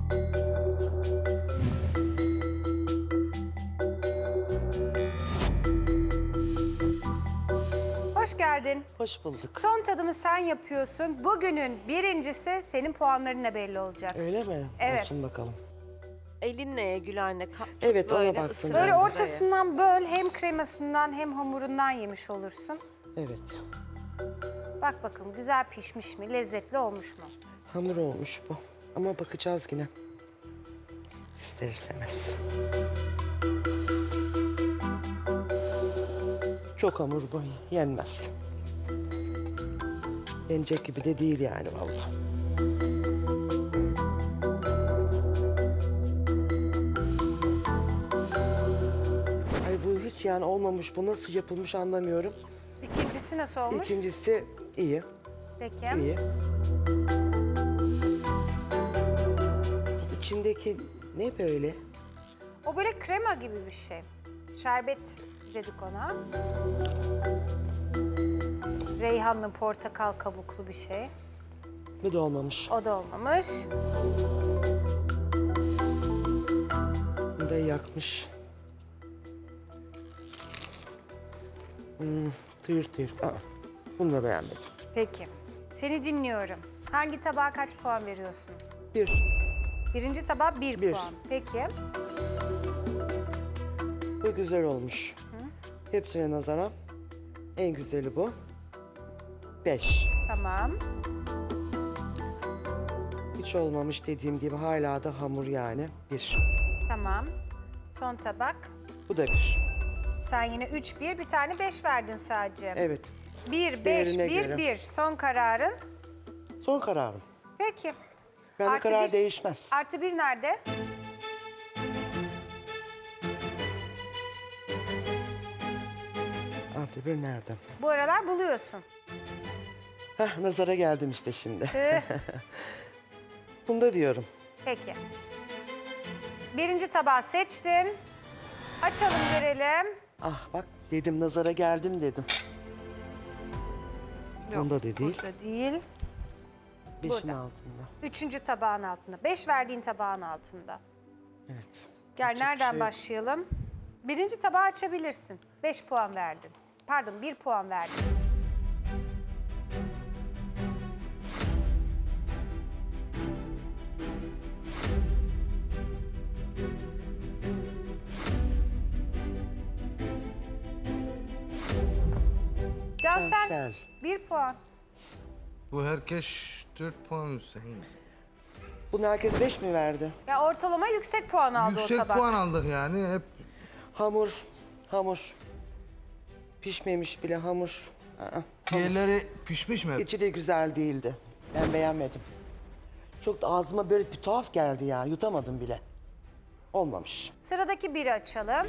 Hoş geldin. Hoş bulduk. Son tadımı sen yapıyorsun. Bugünün birincisi senin puanlarınla belli olacak. Öyle mi? Evet. Olsun bakalım. Elinle Gül anne. ka- Evet, ona böyle baktım. ısıra Böyle ısıra ye. ortasından böl, hem kremasından hem hamurundan yemiş olursun. Evet. Bak bakalım güzel pişmiş mi, lezzetli olmuş mu? Hamur olmuş bu. Ama bakacağız yine. İster istemez. Çok hamur bu. Yenmez. Yenecek gibi de değil yani vallahi. Ay bu hiç yani olmamış. Bu nasıl yapılmış anlamıyorum. İkincisi nasıl olmuş? İkincisi iyi. Peki. İyi. İçindeki ne böyle? O böyle krema gibi bir şey. Şerbet dedik ona. Reyhanlı portakal kabuklu bir şey. Bu da olmamış. O da olmamış. Bu da yakmış. Hmm, tıyır tıyır. Aa, bunu da beğenmedim. Peki. Seni dinliyorum. Hangi tabağa kaç puan veriyorsun? Bir. Birinci tabağa bir, Bir. puan. Peki. Bu güzel olmuş. Hepsine nazaran en güzeli bu. Beş. Tamam. Hiç olmamış dediğim gibi hala da hamur yani. Bir. Tamam. Son tabak. Bu da bir. Sen yine üç, bir, bir tane beş verdin sadece. Evet. Bir, beş, Değerine bir, göre. bir. Son kararın. Son kararım. Peki. Yani Artı karar bir- değişmez. Artı bir nerede? Artı bir nerede? Bu aralar buluyorsun. Heh, nazara geldim işte şimdi. Tüh. Bunda diyorum. Peki. Birinci tabağı seçtin. Açalım görelim. Ah bak dedim nazara geldim dedim. Bunda da değil. Burada değil. Beşin burada. altında. Üçüncü tabağın altında. Beş verdiğin tabağın altında. Evet. Gel nereden şey- başlayalım? Birinci tabağı açabilirsin. Beş puan verdin. Pardon bir puan verdin. Cansel Cansel. bir puan. Bu herkes dört puan Hüseyin. Bunu herkes beş mi verdi? Ya ortalama yüksek puan aldı o Yüksek tabak. puan aldık yani hep. Hamur, hamur. Pişmemiş bile hamur. Aa, hamur. Diğerleri pişmiş mi? İçi de güzel değildi. Ben beğenmedim. Çok da ağzıma böyle bir tuhaf geldi ya. Yutamadım bile. Olmamış. Sıradaki biri açalım.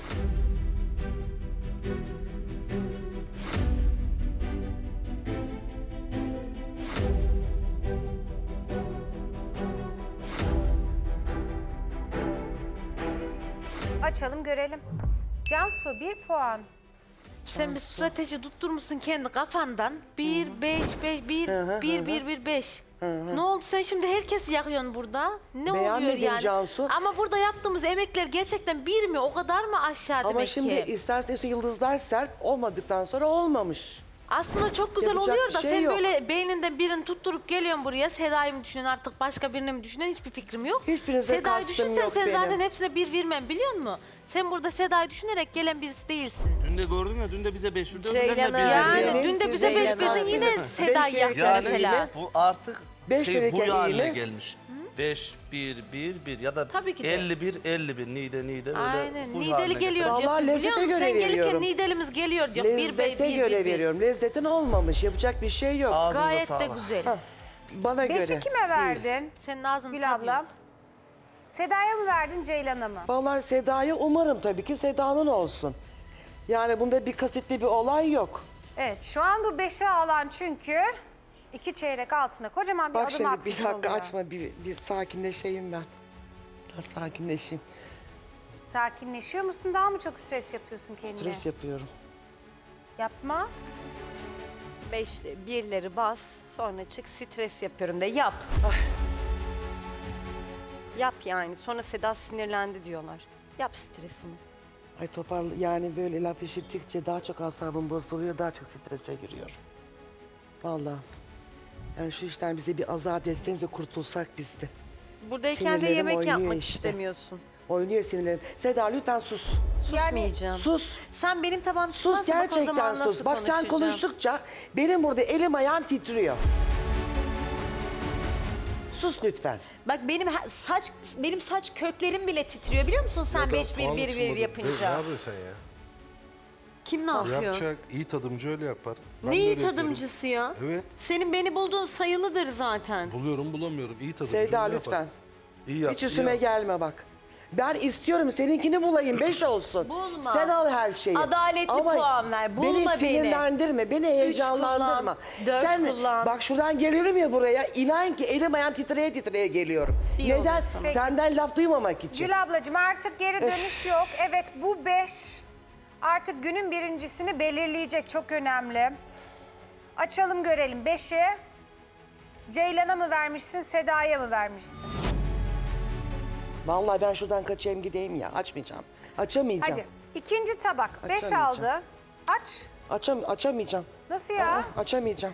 Açalım görelim. Cansu bir puan. Sen bir strateji tutturmuşsun kendi kafandan. Bir, beş, beş, bir, bir, bir, bir, beş. Ne oldu sen şimdi herkesi yakıyorsun burada? Ne oluyor Beğenmedim yani? Cansu. Ama burada yaptığımız emekler gerçekten bir mi? O kadar mı aşağı Ama demek şimdi ki? istersen üstüne yıldızlar serp, olmadıktan sonra olmamış. Aslında çok güzel Yapacak oluyor bir da şey sen yok. böyle beyninden birini tutturup geliyorsun buraya. Seda'yı mı düşünüyorsun artık başka birini mi düşünüyorsun? Hiçbir fikrim yok. Hiçbirinize Seda'yı kastım düşünsen yok sen benim. zaten hepsine bir vermem biliyor musun? Sen burada Seda'yı düşünerek gelen birisi değilsin. Dün de gördün ya, dün de bize beş verdin. Ceylan'a- Yani dün de bize beş verdin, yine Seda'yı yaktın Yani mesela. bu artık Beş şey, verirken bu iyi haline mi? gelmiş. beş, bir, bir, bir ya da Tabii ki de. elli bir, elli bir, nide, nide. öyle Aynen. bu Nideli haline geliyor getirmiş. diyor. Vallahi Biz biliyor lezzete musun? göre Sen gelirken veriyorum. Nidelimiz geliyor diyor. Bir bey, Lezzete bir, göre bir, bir. veriyorum. Lezzetin olmamış. Yapacak bir şey yok. Ağzınıza Gayet de sağlık. güzel. Hah, Bana Beşi göre. kime verdin? Senin ağzın Gül abla. Seda'ya mı verdin, Ceylan'a mı? Vallahi Seda'yı umarım tabii ki Seda'nın olsun. Yani bunda bir kasıtlı bir olay yok. Evet, şu an bu beşe alan çünkü iki çeyrek altına kocaman bir Bak adım şimdi atmış bir dakika oluyor. açma, bir, bir sakinleşeyim ben. Biraz sakinleşeyim. Sakinleşiyor musun? Daha mı çok stres yapıyorsun kendine? Stres yapıyorum. Yapma. Beşli, birleri bas, sonra çık stres yapıyorum de yap. Yap yani. Sonra Seda sinirlendi diyorlar. Yap stresini. Ay toparla, yani böyle laf işittikçe daha çok asabım bozuluyor, daha çok strese giriyorum. Vallahi. Yani şu işten bize bir azat etseniz de kurtulsak biz de. Buradayken de Sinirlerim yemek oynuyor yapmak işte. istemiyorsun. Oynuyor sinirlerim. Seda lütfen sus. Susmayacağım. Sus. Sen benim tabağım Sus çıkmazsa bak o gerçekten zaman sus. nasıl Bak sen konuşacağım? konuştukça benim burada elim ayağım titriyor. Sus lütfen. Bak benim he- saç benim saç köklerim bile titriyor biliyor musun sen beş bir bir bir Ne yapınca? yapıyorsun sen ya? Kim ne yapıyor? Yapacak. İyi tadımcı öyle yapar. Ben Ne de iyi öyle tadımcısı ya? yapıyorum. Evet. Senin beni bulduğun sayılıdır zaten. Buluyorum bulamıyorum. İyi tadımcı Seda öyle lütfen. yapar. İyi yap. Hiç iyi üstüme yap. gelme bak. Ben istiyorum seninkini bulayım, beş olsun. Bulma. Sen al her şeyi. Adaletli puan ver, bulma beni. beni. sinirlendirme, beni heyecanlandırma. kullan, dört Sen, kullan. Bak şuradan gelirim ya buraya, inan ki elim ayağım titreye titreye geliyorum. İyi Neden? olursun. Peki. Senden laf duymamak için. Gül ablacığım artık geri dönüş yok. Evet bu beş artık günün birincisini belirleyecek, çok önemli. Açalım görelim beşi. Ceylan'a mı vermişsin, Seda'ya mı vermişsin? Vallahi ben şuradan kaçayım gideyim ya, açmayacağım. Açamayacağım. Hadi ikinci tabak beş Açamayacağım. aldı. Aç. Açam açamayacağım. Nasıl ya? Aa, açamayacağım.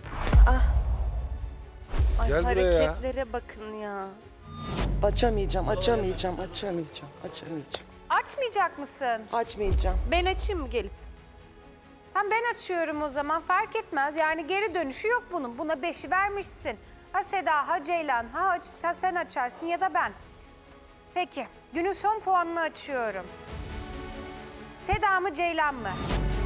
Ay Gel buraya ya. hareketlere bakın ya. Açamayacağım, açamayacağım, açamayacağım, açamayacağım. Açmayacak mısın? Açmayacağım. Ben açayım mı gelip? Hem ben açıyorum o zaman, fark etmez. Yani geri dönüşü yok bunun. Buna beşi vermişsin. Ha Seda, ha Ceylan, ha aç, sen, sen açarsın ya da ben. Peki, günün son puanını açıyorum. Seda mı, Ceylan mı?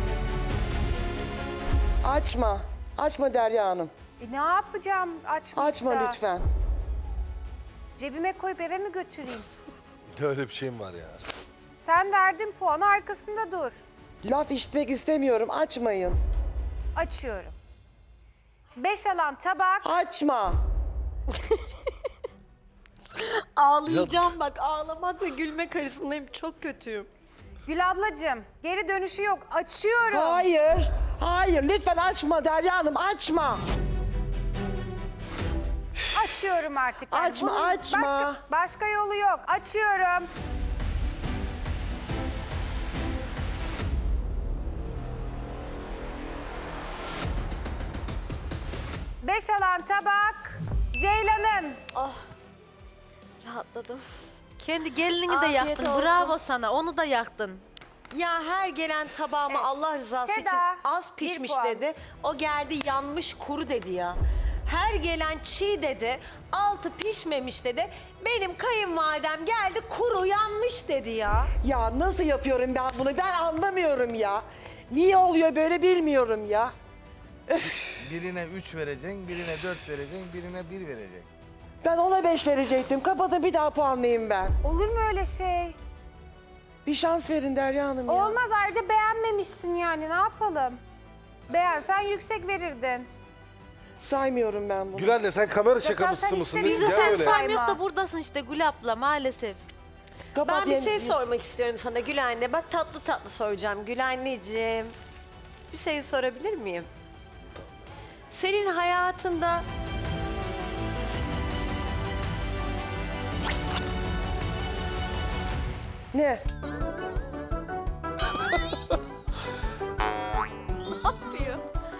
Açma. Açma Derya Hanım. E ne yapacağım açma. Açma lütfen. Cebime koyup eve mi götüreyim? Öyle bir şeyim var ya. Sen verdin puanı, arkasında dur. Laf işitmek istemiyorum. Açmayın. Açıyorum. Beş alan tabak. Açma. Ağlayacağım bak, ağlamak ve gülmek arasındayım, çok kötüyüm. Gül ablacığım, geri dönüşü yok. Açıyorum. Hayır. Hayır. Lütfen açma Derya Hanım. Açma. Açıyorum artık. ben. Açma, Bunun açma. Başka, başka yolu yok. Açıyorum. Beş alan tabak. Ceylan'ın. Oh. Rahatladım. Kendi gelinini de Afiyet yaktın. olsun. Bravo sana. Onu da yaktın. Ya her gelen tabağıma Allah rızası Seda, için az bir pişmiş puan. dedi. O geldi yanmış kuru dedi ya. Her gelen çiğ dedi, altı pişmemiş dedi. Benim kayınvalidem geldi kuru yanmış dedi ya. Ya nasıl yapıyorum ben bunu? Ben anlamıyorum ya. Niye oluyor böyle bilmiyorum ya. Birine üç vereceksin, birine dört vereceksin, birine bir vereceksin. Ben ona beş verecektim. Kapatın bir daha puanlayayım ben. Olur mu öyle şey? Bir şans verin Derya Hanım ya. Olmaz, ayrıca beğenmemişsin yani, ne yapalım? Beğensen yüksek verirdin. Saymıyorum ben bunu. Gül anne sen kamera Zaten şakabısı sen mısın? istediğin Biz de Gel sen öyle. saymıyor da buradasın işte Gül abla maalesef. Kapat Ben bir yeni- şey sormak istiyorum sana Gül anne. Bak tatlı tatlı soracağım Gül anneciğim. Bir şey sorabilir miyim? Senin hayatında Ne? Ne yapıyor?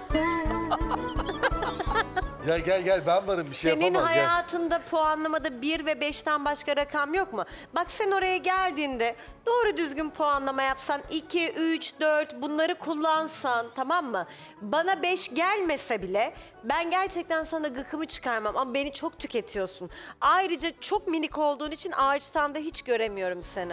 Gel gel gel ben varım bir şey Senin yapamaz gel. hayatında puanlamada bir ve beşten başka rakam yok mu? Bak sen oraya geldiğinde doğru düzgün puanlama yapsan iki, üç, dört bunları kullansan tamam mı? Bana beş gelmese bile ben gerçekten sana gıkımı çıkarmam ama beni çok tüketiyorsun. Ayrıca çok minik olduğun için ağaçtan da hiç göremiyorum seni.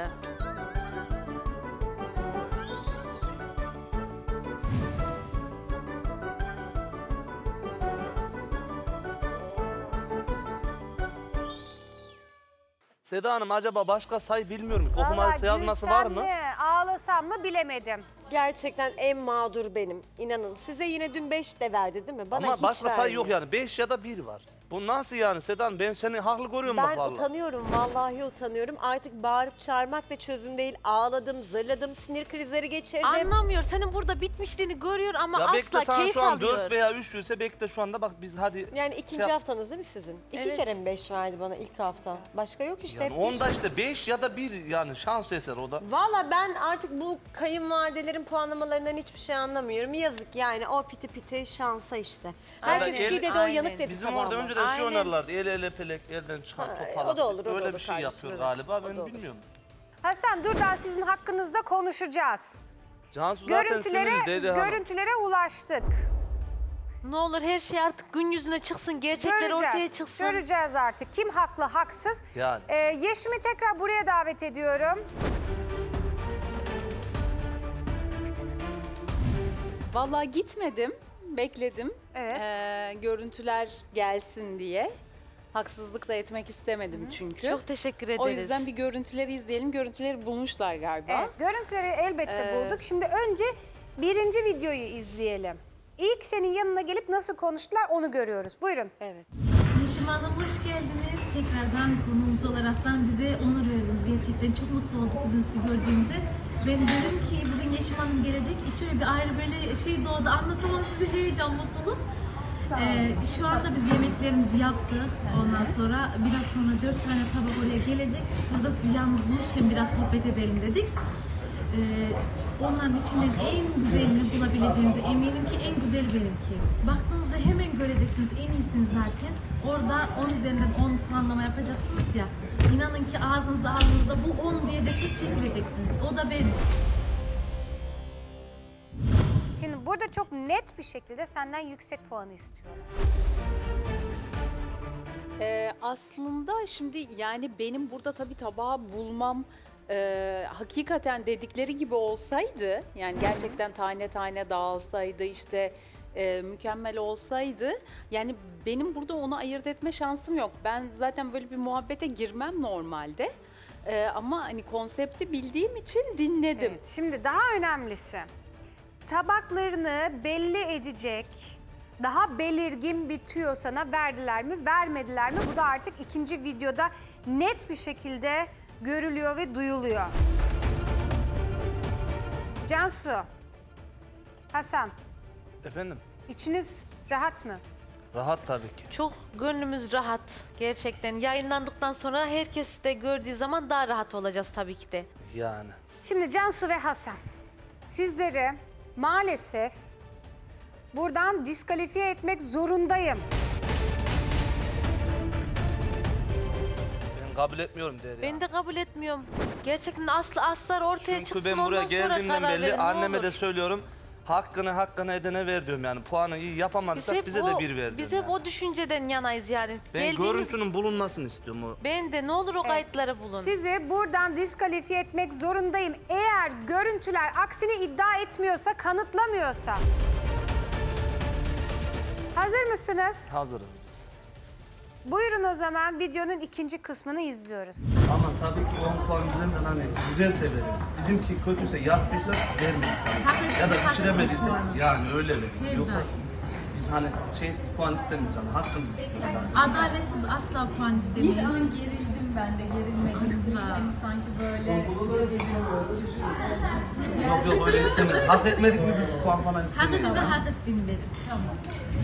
Seda Hanım acaba başka say bilmiyorum. Okuması yazması var mı? Mi, ağlasam mı bilemedim. Gerçekten en mağdur benim. İnanın size yine dün beş de verdi değil mi? Bana Ama hiç başka say vermiyor. yok yani. Beş ya da bir var. Bu nasıl yani Seda Hanım? Ben seni haklı görüyorum bak Ben vallahi. utanıyorum, vallahi utanıyorum. Artık bağırıp çağırmak da çözüm değil. Ağladım, zırladım, sinir krizleri geçirdim. Anlamıyor. Senin burada bitmişliğini görüyor ama Ya asla bekle sana keyif şu an alıyor. dört veya üç ise bekle şu anda bak biz hadi. Yani ikinci şey- haftanız değil mi sizin? İki Evet. kere mi beş verdi bana ilk hafta? Başka yok işte. Yani hep bir. onda işte beş ya da bir yani şans eseri o da. Valla ben artık bu kayınvalidelerin puanlamalarından hiçbir şey anlamıyorum. Yazık yani o piti piti şansa işte. Herkes Aynen. çiğ dedi o yanık dedi Bizim sabahlar. orada önceden şey Aynen. oynarlardı. El ele pelek elden çıkan Ha, topalak. o da olur, o da Öyle olur bir şey kardeşim, yapıyor evet. galiba O ben da olur. bilmiyorum. Hasan dur daha sizin hakkınızda konuşacağız. Cansu zaten Görüntülere, sinirli Derya Hanım. görüntülere ulaştık. Ne olur her şey artık gün yüzüne çıksın. Gerçekler ortaya Göreceğiz. çıksın. Göreceğiz artık. Kim haklı, haksız. Yani. Ee, Yeşim'i tekrar buraya davet ediyorum. Vallahi gitmedim, bekledim. Evet. Ee, görüntüler gelsin diye. Haksızlık da etmek istemedim çünkü. Çok teşekkür ederiz. O yüzden bir görüntüleri izleyelim. Görüntüleri bulmuşlar galiba. Evet, görüntüleri elbette Ee, bulduk. Şimdi önce birinci videoyu izleyelim. İlk senin yanına gelip nasıl konuştular onu görüyoruz. Buyurun. Evet. Yeşim Hanım hoş geldiniz. Tekrardan konuğumuz olaraktan bize onur verdiniz. Gerçekten çok mutlu olduk bugün sizi gördüğümüzde. Ben dedim ki bugün Yeşim Hanım gelecek. İçime bir ayrı böyle şey doğdu. Anlatamam size heyecan, mutluluk. Ee, şu anda biz yemeklerimizi yaptık. Ondan sonra biraz sonra dört tane tabak oraya gelecek. Burada sizi yalnız bulmuşken biraz sohbet edelim dedik. Ee, onların içinden en güzelini bulabileceğinize eminim ki en güzeli benimki. Baktığınızda hemen göreceksiniz, en iyisiniz zaten. Orada on üzerinden on puanlama yapacaksınız ya. İnanın ki ağzınıza ağzınızda bu on diyeceksiniz, çekileceksiniz. O da benim. Şimdi burada çok net bir şekilde senden yüksek puanı istiyorum. Ee, aslında şimdi yani benim burada tabii tabağı bulmam e, hakikaten dedikleri gibi olsaydı, yani gerçekten tane tane dağılsaydı, işte e, mükemmel olsaydı, yani benim burada onu ayırt etme şansım yok. Ben zaten böyle bir muhabbete girmem normalde. E, ama hani konsepti bildiğim için dinledim. Evet, şimdi daha önemlisi tabaklarını belli edecek, daha belirgin bir tüyo sana verdiler mi, vermediler mi? Bu da artık ikinci videoda net bir şekilde görülüyor ve duyuluyor. Cansu, Hasan, Efendim? içiniz rahat mı? Rahat tabii ki. Çok gönlümüz rahat. Gerçekten yayınlandıktan sonra herkes de gördüğü zaman daha rahat olacağız tabii ki de. Yani. Şimdi Cansu ve Hasan, sizleri maalesef buradan diskalifiye etmek zorundayım. Ben kabul etmiyorum Derya. Ben de kabul etmiyorum. Gerçekten aslı aslar ortaya Çünkü çıksın, ben buraya ondan sonra geldiğimden karar belli verin, ne anneme olur. de söylüyorum. Hakkını hakkını edene ver diyorum yani. Puanı iyi Biz yapamadıysak hep bize o, de bir ver Biz diyorum hep yani. o düşünceden yanayız yani. Ben Geldiğimiz... görüntünün bulunmasını istiyorum. O. Ben de ne olur o kayıtları bulun. Sizi buradan diskalifiye etmek zorundayım. Eğer görüntüler aksini iddia etmiyorsa, kanıtlamıyorsa. Hazır mısınız? Hazırız biz. Buyurun o zaman videonun ikinci kısmını izliyoruz. Ama tabii ki on puan üzerinden hani güzelse verin. Bizimki kötüyse yaktıysa vermeyin. Hak ettik, Ya da hak pişiremediyse ettik puanı. yani öyle verin. Her Yoksa daim. biz hani şeysiz puan istemiyoruz hani hakkımızı istiyoruz sadece. Adaletsiz asla puan istemeyiz. Bir an gerildim ben de, gerilmedim. Asla. Hani sanki böyle Yok yok öyle istemeyiz. Hak etmedik mi biz puan falan Hak istemeyiz. edince hak ettiğini verin. Tamam.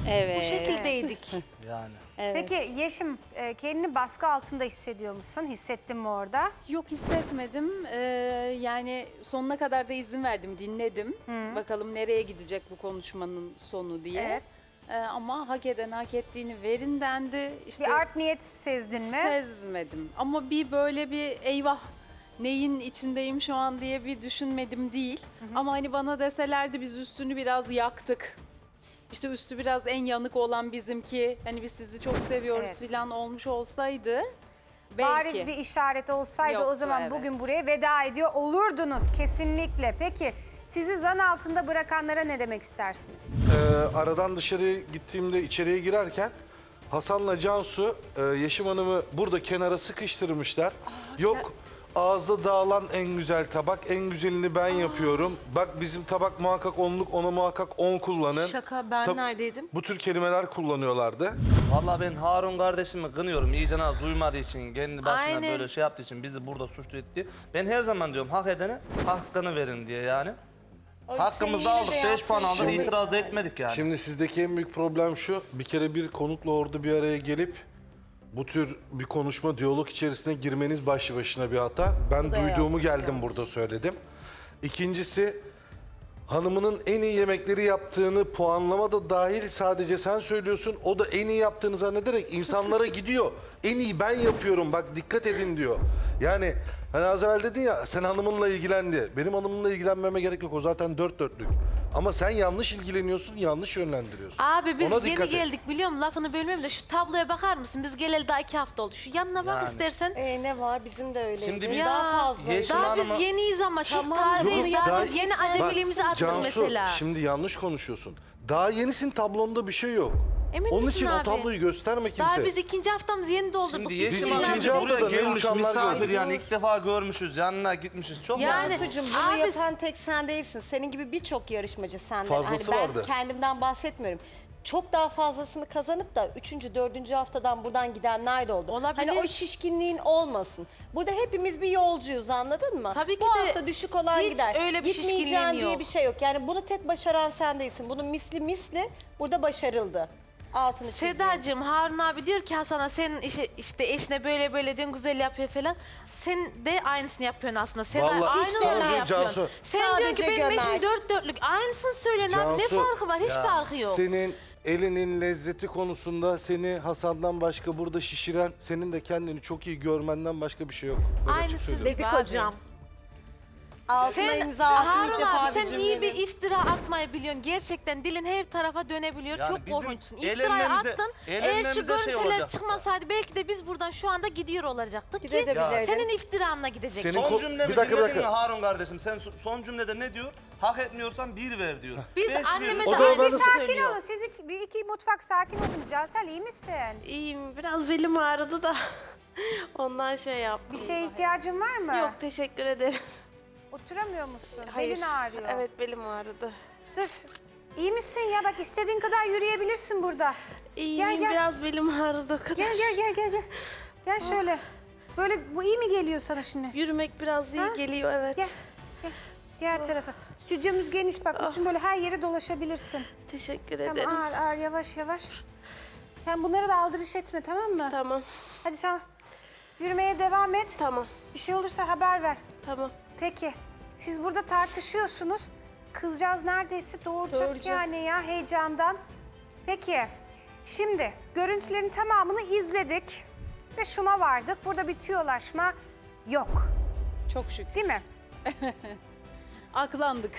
Evet. Bu şekildeydik. Yani. Peki Yeşim, e, kendini baskı altında hissediyor musun? Hissettin mi orada? Yok hissetmedim. Ee, yani sonuna kadar da izin verdim, dinledim. Bakalım nereye gidecek bu konuşmanın sonu diye. Evet. Ee, ama hak eden hak ettiğini verin dendi. İşte Bir art niyet sezdin mi? Sezmedim. Ama bir böyle bir eyvah neyin içindeyim şu an diye bir düşünmedim değil. Ama hani bana deselerdi biz üstünü biraz yaktık. İşte üstü biraz en yanık olan bizimki. Hani biz sizi çok seviyoruz Evet. falan olmuş olsaydı. Belki. Bariz bir işaret olsaydı Yoktu, o zaman evet. bugün buraya veda ediyor olurdunuz kesinlikle. Peki sizi zan altında bırakanlara ne demek istersiniz? Ee, aradan dışarı gittiğimde içeriye girerken Hasan'la Cansu e, Yeşim Hanım'ı burada kenara sıkıştırmışlar. Yok ağızda dağılan en güzel tabak, en güzelini ben yapıyorum. Bak bizim tabak muhakkak onluk, ona muhakkak on kullanın. Şaka, ben Tab- neredeydim? Bu tür kelimeler kullanıyorlardı. Vallahi ben Harun kardeşimi kınıyorum. İyice az duymadığı için, kendi başına Aynen. böyle şey yaptığı için, bizi burada suçlu etti. Ben her zaman diyorum hak edene hakkını verin diye yani. Hakkımızı aldık, beş puan aldık, Şimdi- itiraz da etmedik yani. Şimdi sizdeki en büyük problem şu, bir kere bir konukla orada bir araya gelip bu tür bir konuşma, diyalog içerisine girmeniz başlı başına bir hata. Ben duyduğumu geldim burada söyledim. İkincisi, hanımının en iyi yemekleri yaptığını puanlama da dahil sadece sen söylüyorsun. O da en iyi yaptığını zannederek insanlara gidiyor. En iyi ben yapıyorum, bak dikkat edin diyor. Yani hani az evvel dedin ya, sen hanımınla ilgilen diye. Benim hanımımla ilgilenmeme gerek yok, o zaten dört dörtlük. Ama sen yanlış ilgileniyorsun, yanlış yönlendiriyorsun. Abi biz Ona yeni dikkat et. geldik biliyor musun? Lafını bölmeyeyim de şu tabloya bakar mısın? Biz geleli daha iki hafta oldu. Şu yanına bak Yani. istersen. Ee, ne var? Bizim de öyleydi. Şimdi biz- daha fazla. Yeşim Daha biz Hanım'ı- yeniyiz ama çok Tamam, tazeyiz. yok, Daha daha- biz yeni Bak, acemiliğimizi attık Cansu, mesela. şimdi yanlış konuşuyorsun. Daha yenisin, tablonda bir şey yok. Emin Onun misin için abi? o tabloyu gösterme kimse. Daha biz ikinci haftamız yeni doldurduk. Şimdi Biz Yeşim Biz Hanım ikinci buraya haftada ne gelmiş uçanlar misafir gördük. yani ilk defa görmüşüz, yanına gitmişiz. Çok Yani- yani. Sucum, bunu Abi- yapan tek sen değilsin. Senin gibi birçok yarışmacı senden. Fazlası hani ben vardı. kendimden bahsetmiyorum. Çok daha fazlasını kazanıp da üçüncü, dördüncü haftadan buradan gidenler de oldu. Olabilir. Hani o şişkinliğin olmasın. Burada hepimiz bir yolcuyuz, anladın mı? Tabii ki Bu de hafta düşük olan hiç gider. öyle bir Gitmeyeceğin şişkinliğim diye yok. bir şey yok. Yani bunu tek başaran sen değilsin. Bunun misli misli burada başarıldı. Altını çizeyim. Sedacığım, Harun abi diyor ki Hasan'a sen işte, işte eşine böyle böyle diyorsun, güzel yapıyor falan. Sen de aynısını yapıyorsun aslında. Seda Vallahi hiç aynı onu sorun yapıyorsun. Cansu. Sen diyorsun ki Sadece benim gömer. eşim dört dörtlük. Aynısını söylüyorsun abi. Ne Cansu, farkı var? Hiç farkı yok. Senin elinin lezzeti konusunda seni Hasan'dan başka burada şişiren, senin de kendini çok iyi görmenden başka bir şey yok. Ben açık Aynısı söylüyorum. gibi Dedik abi. hocam. Altına Sen imza attı ilk Harun defa abi bir sen iyi bir cümlenin. iftira atmayı biliyorsun. Gerçekten dilin her tarafa dönebiliyor. Yani Çok bizim korkunçsun. el İftirayı elmemize- attın. el Eğer şu elmemize şey görüntüler olacak. çıkmasaydı belki de biz buradan şu anda gidiyor olacaktık ki Gidebilirdin. senin iftiranla gidecektik. Senin Son ko- cümlemi bir dakika, bir dinledin dakika. ya Harun kardeşim. Sen so- son cümlede ne diyor? Hak etmiyorsan bir ver diyor. Biz Beş anneme veriyor. O de zaman ben de- aynısını Sakin söylüyor. olun siz iki, bir iki mutfak sakin olun. Cansel iyi misin? İyiyim. Biraz belim ağrıdı da ondan şey yaptım. Bir şeye ihtiyacın var mı? Yok, teşekkür ederim. Oturamıyor musun? Hayır. Belin ağrıyor. Evet, belim ağrıdı. Dur. İyi misin ya? Bak istediğin kadar yürüyebilirsin burada. İyiyim, Gel, gel. biraz belim ağrıdı o kadar. Gel gel gel gel gel. Gel şöyle. Böyle bu iyi mi geliyor sana şimdi? Yürümek biraz iyi Ha? geliyor, evet. Gel. Gel. Diğer tarafa. Stüdyomuz geniş bak. Bütün böyle her yere dolaşabilirsin. Teşekkür ederim. Tamam ağır ağır yavaş yavaş. Sen bunları da aldırış etme tamam mı? Tamam. Hadi sen yürümeye devam et. Tamam. Bir şey olursa haber ver. Tamam. Peki. Siz burada tartışıyorsunuz. Kızcağız neredeyse doğuracak Doğuracak. yani ya heyecandan. Peki. Şimdi görüntülerin tamamını izledik. Ve şuna vardık. Burada bir tüyolaşma yok. Çok şükür. Değil mi? Aklandık.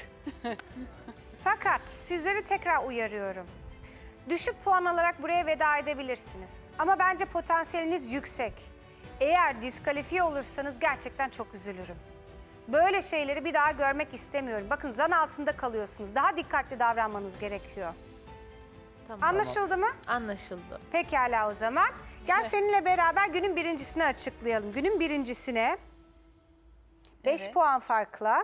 Fakat sizleri tekrar uyarıyorum. Düşük puan alarak buraya veda edebilirsiniz. Ama bence potansiyeliniz yüksek. Eğer diskalifiye olursanız gerçekten çok üzülürüm. Böyle şeyleri bir daha görmek istemiyorum. Bakın zan altında kalıyorsunuz. Daha dikkatli davranmanız gerekiyor. Tamam. Anlaşıldı mı? Anlaşıldı. Pekala o zaman. Gel seninle beraber günün birincisini açıklayalım. Günün birincisine beş Evet. puan farkla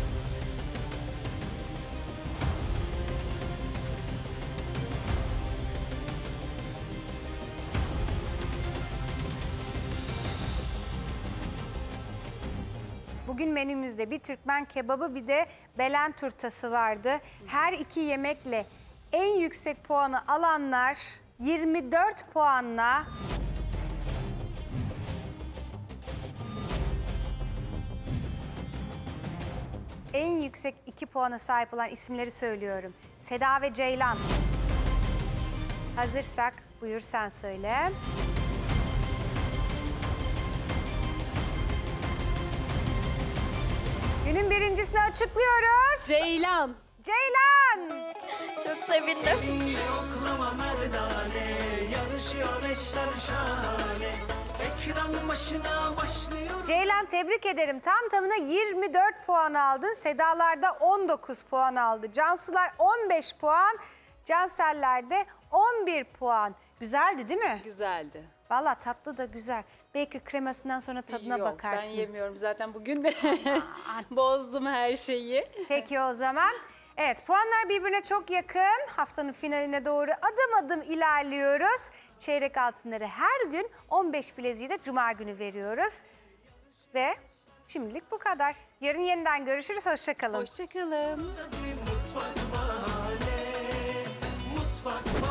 bugün menümüzde bir Türkmen kebabı bir de belen turtası vardı. Her iki yemekle En yüksek puanı alanlar yirmi dört puanla en yüksek iki puana sahip olan isimleri söylüyorum. Seda ve Ceylan. Hazırsak buyur sen söyle. Günün birincisini açıklıyoruz. Ceylan. Ceylan. Çok sevindim. Yoklama merdane, yarışıyor eşler şahane. Ekran başına başlıyor. Ceylan tebrik ederim. Tam tamına yirmi dört puan aldın. Sedalar'da on dokuz puan aldı. Cansular on beş puan. Cansel'ler de on bir puan. Güzeldi değil mi? Güzeldi. Valla tatlı da güzel. Belki kremasından sonra tadına Yok, bakarsın. ben yemiyorum zaten bugün de bozdum her şeyi. Peki o zaman. Evet, puanlar birbirine çok yakın. Haftanın finaline doğru adım adım ilerliyoruz. Çeyrek altınları her gün, on beş bileziği de cuma günü veriyoruz. Ve şimdilik bu kadar. Yarın yeniden görüşürüz. Hoşça kalın. Hoşça kalın. Mutfak bahane, mutfak bahane.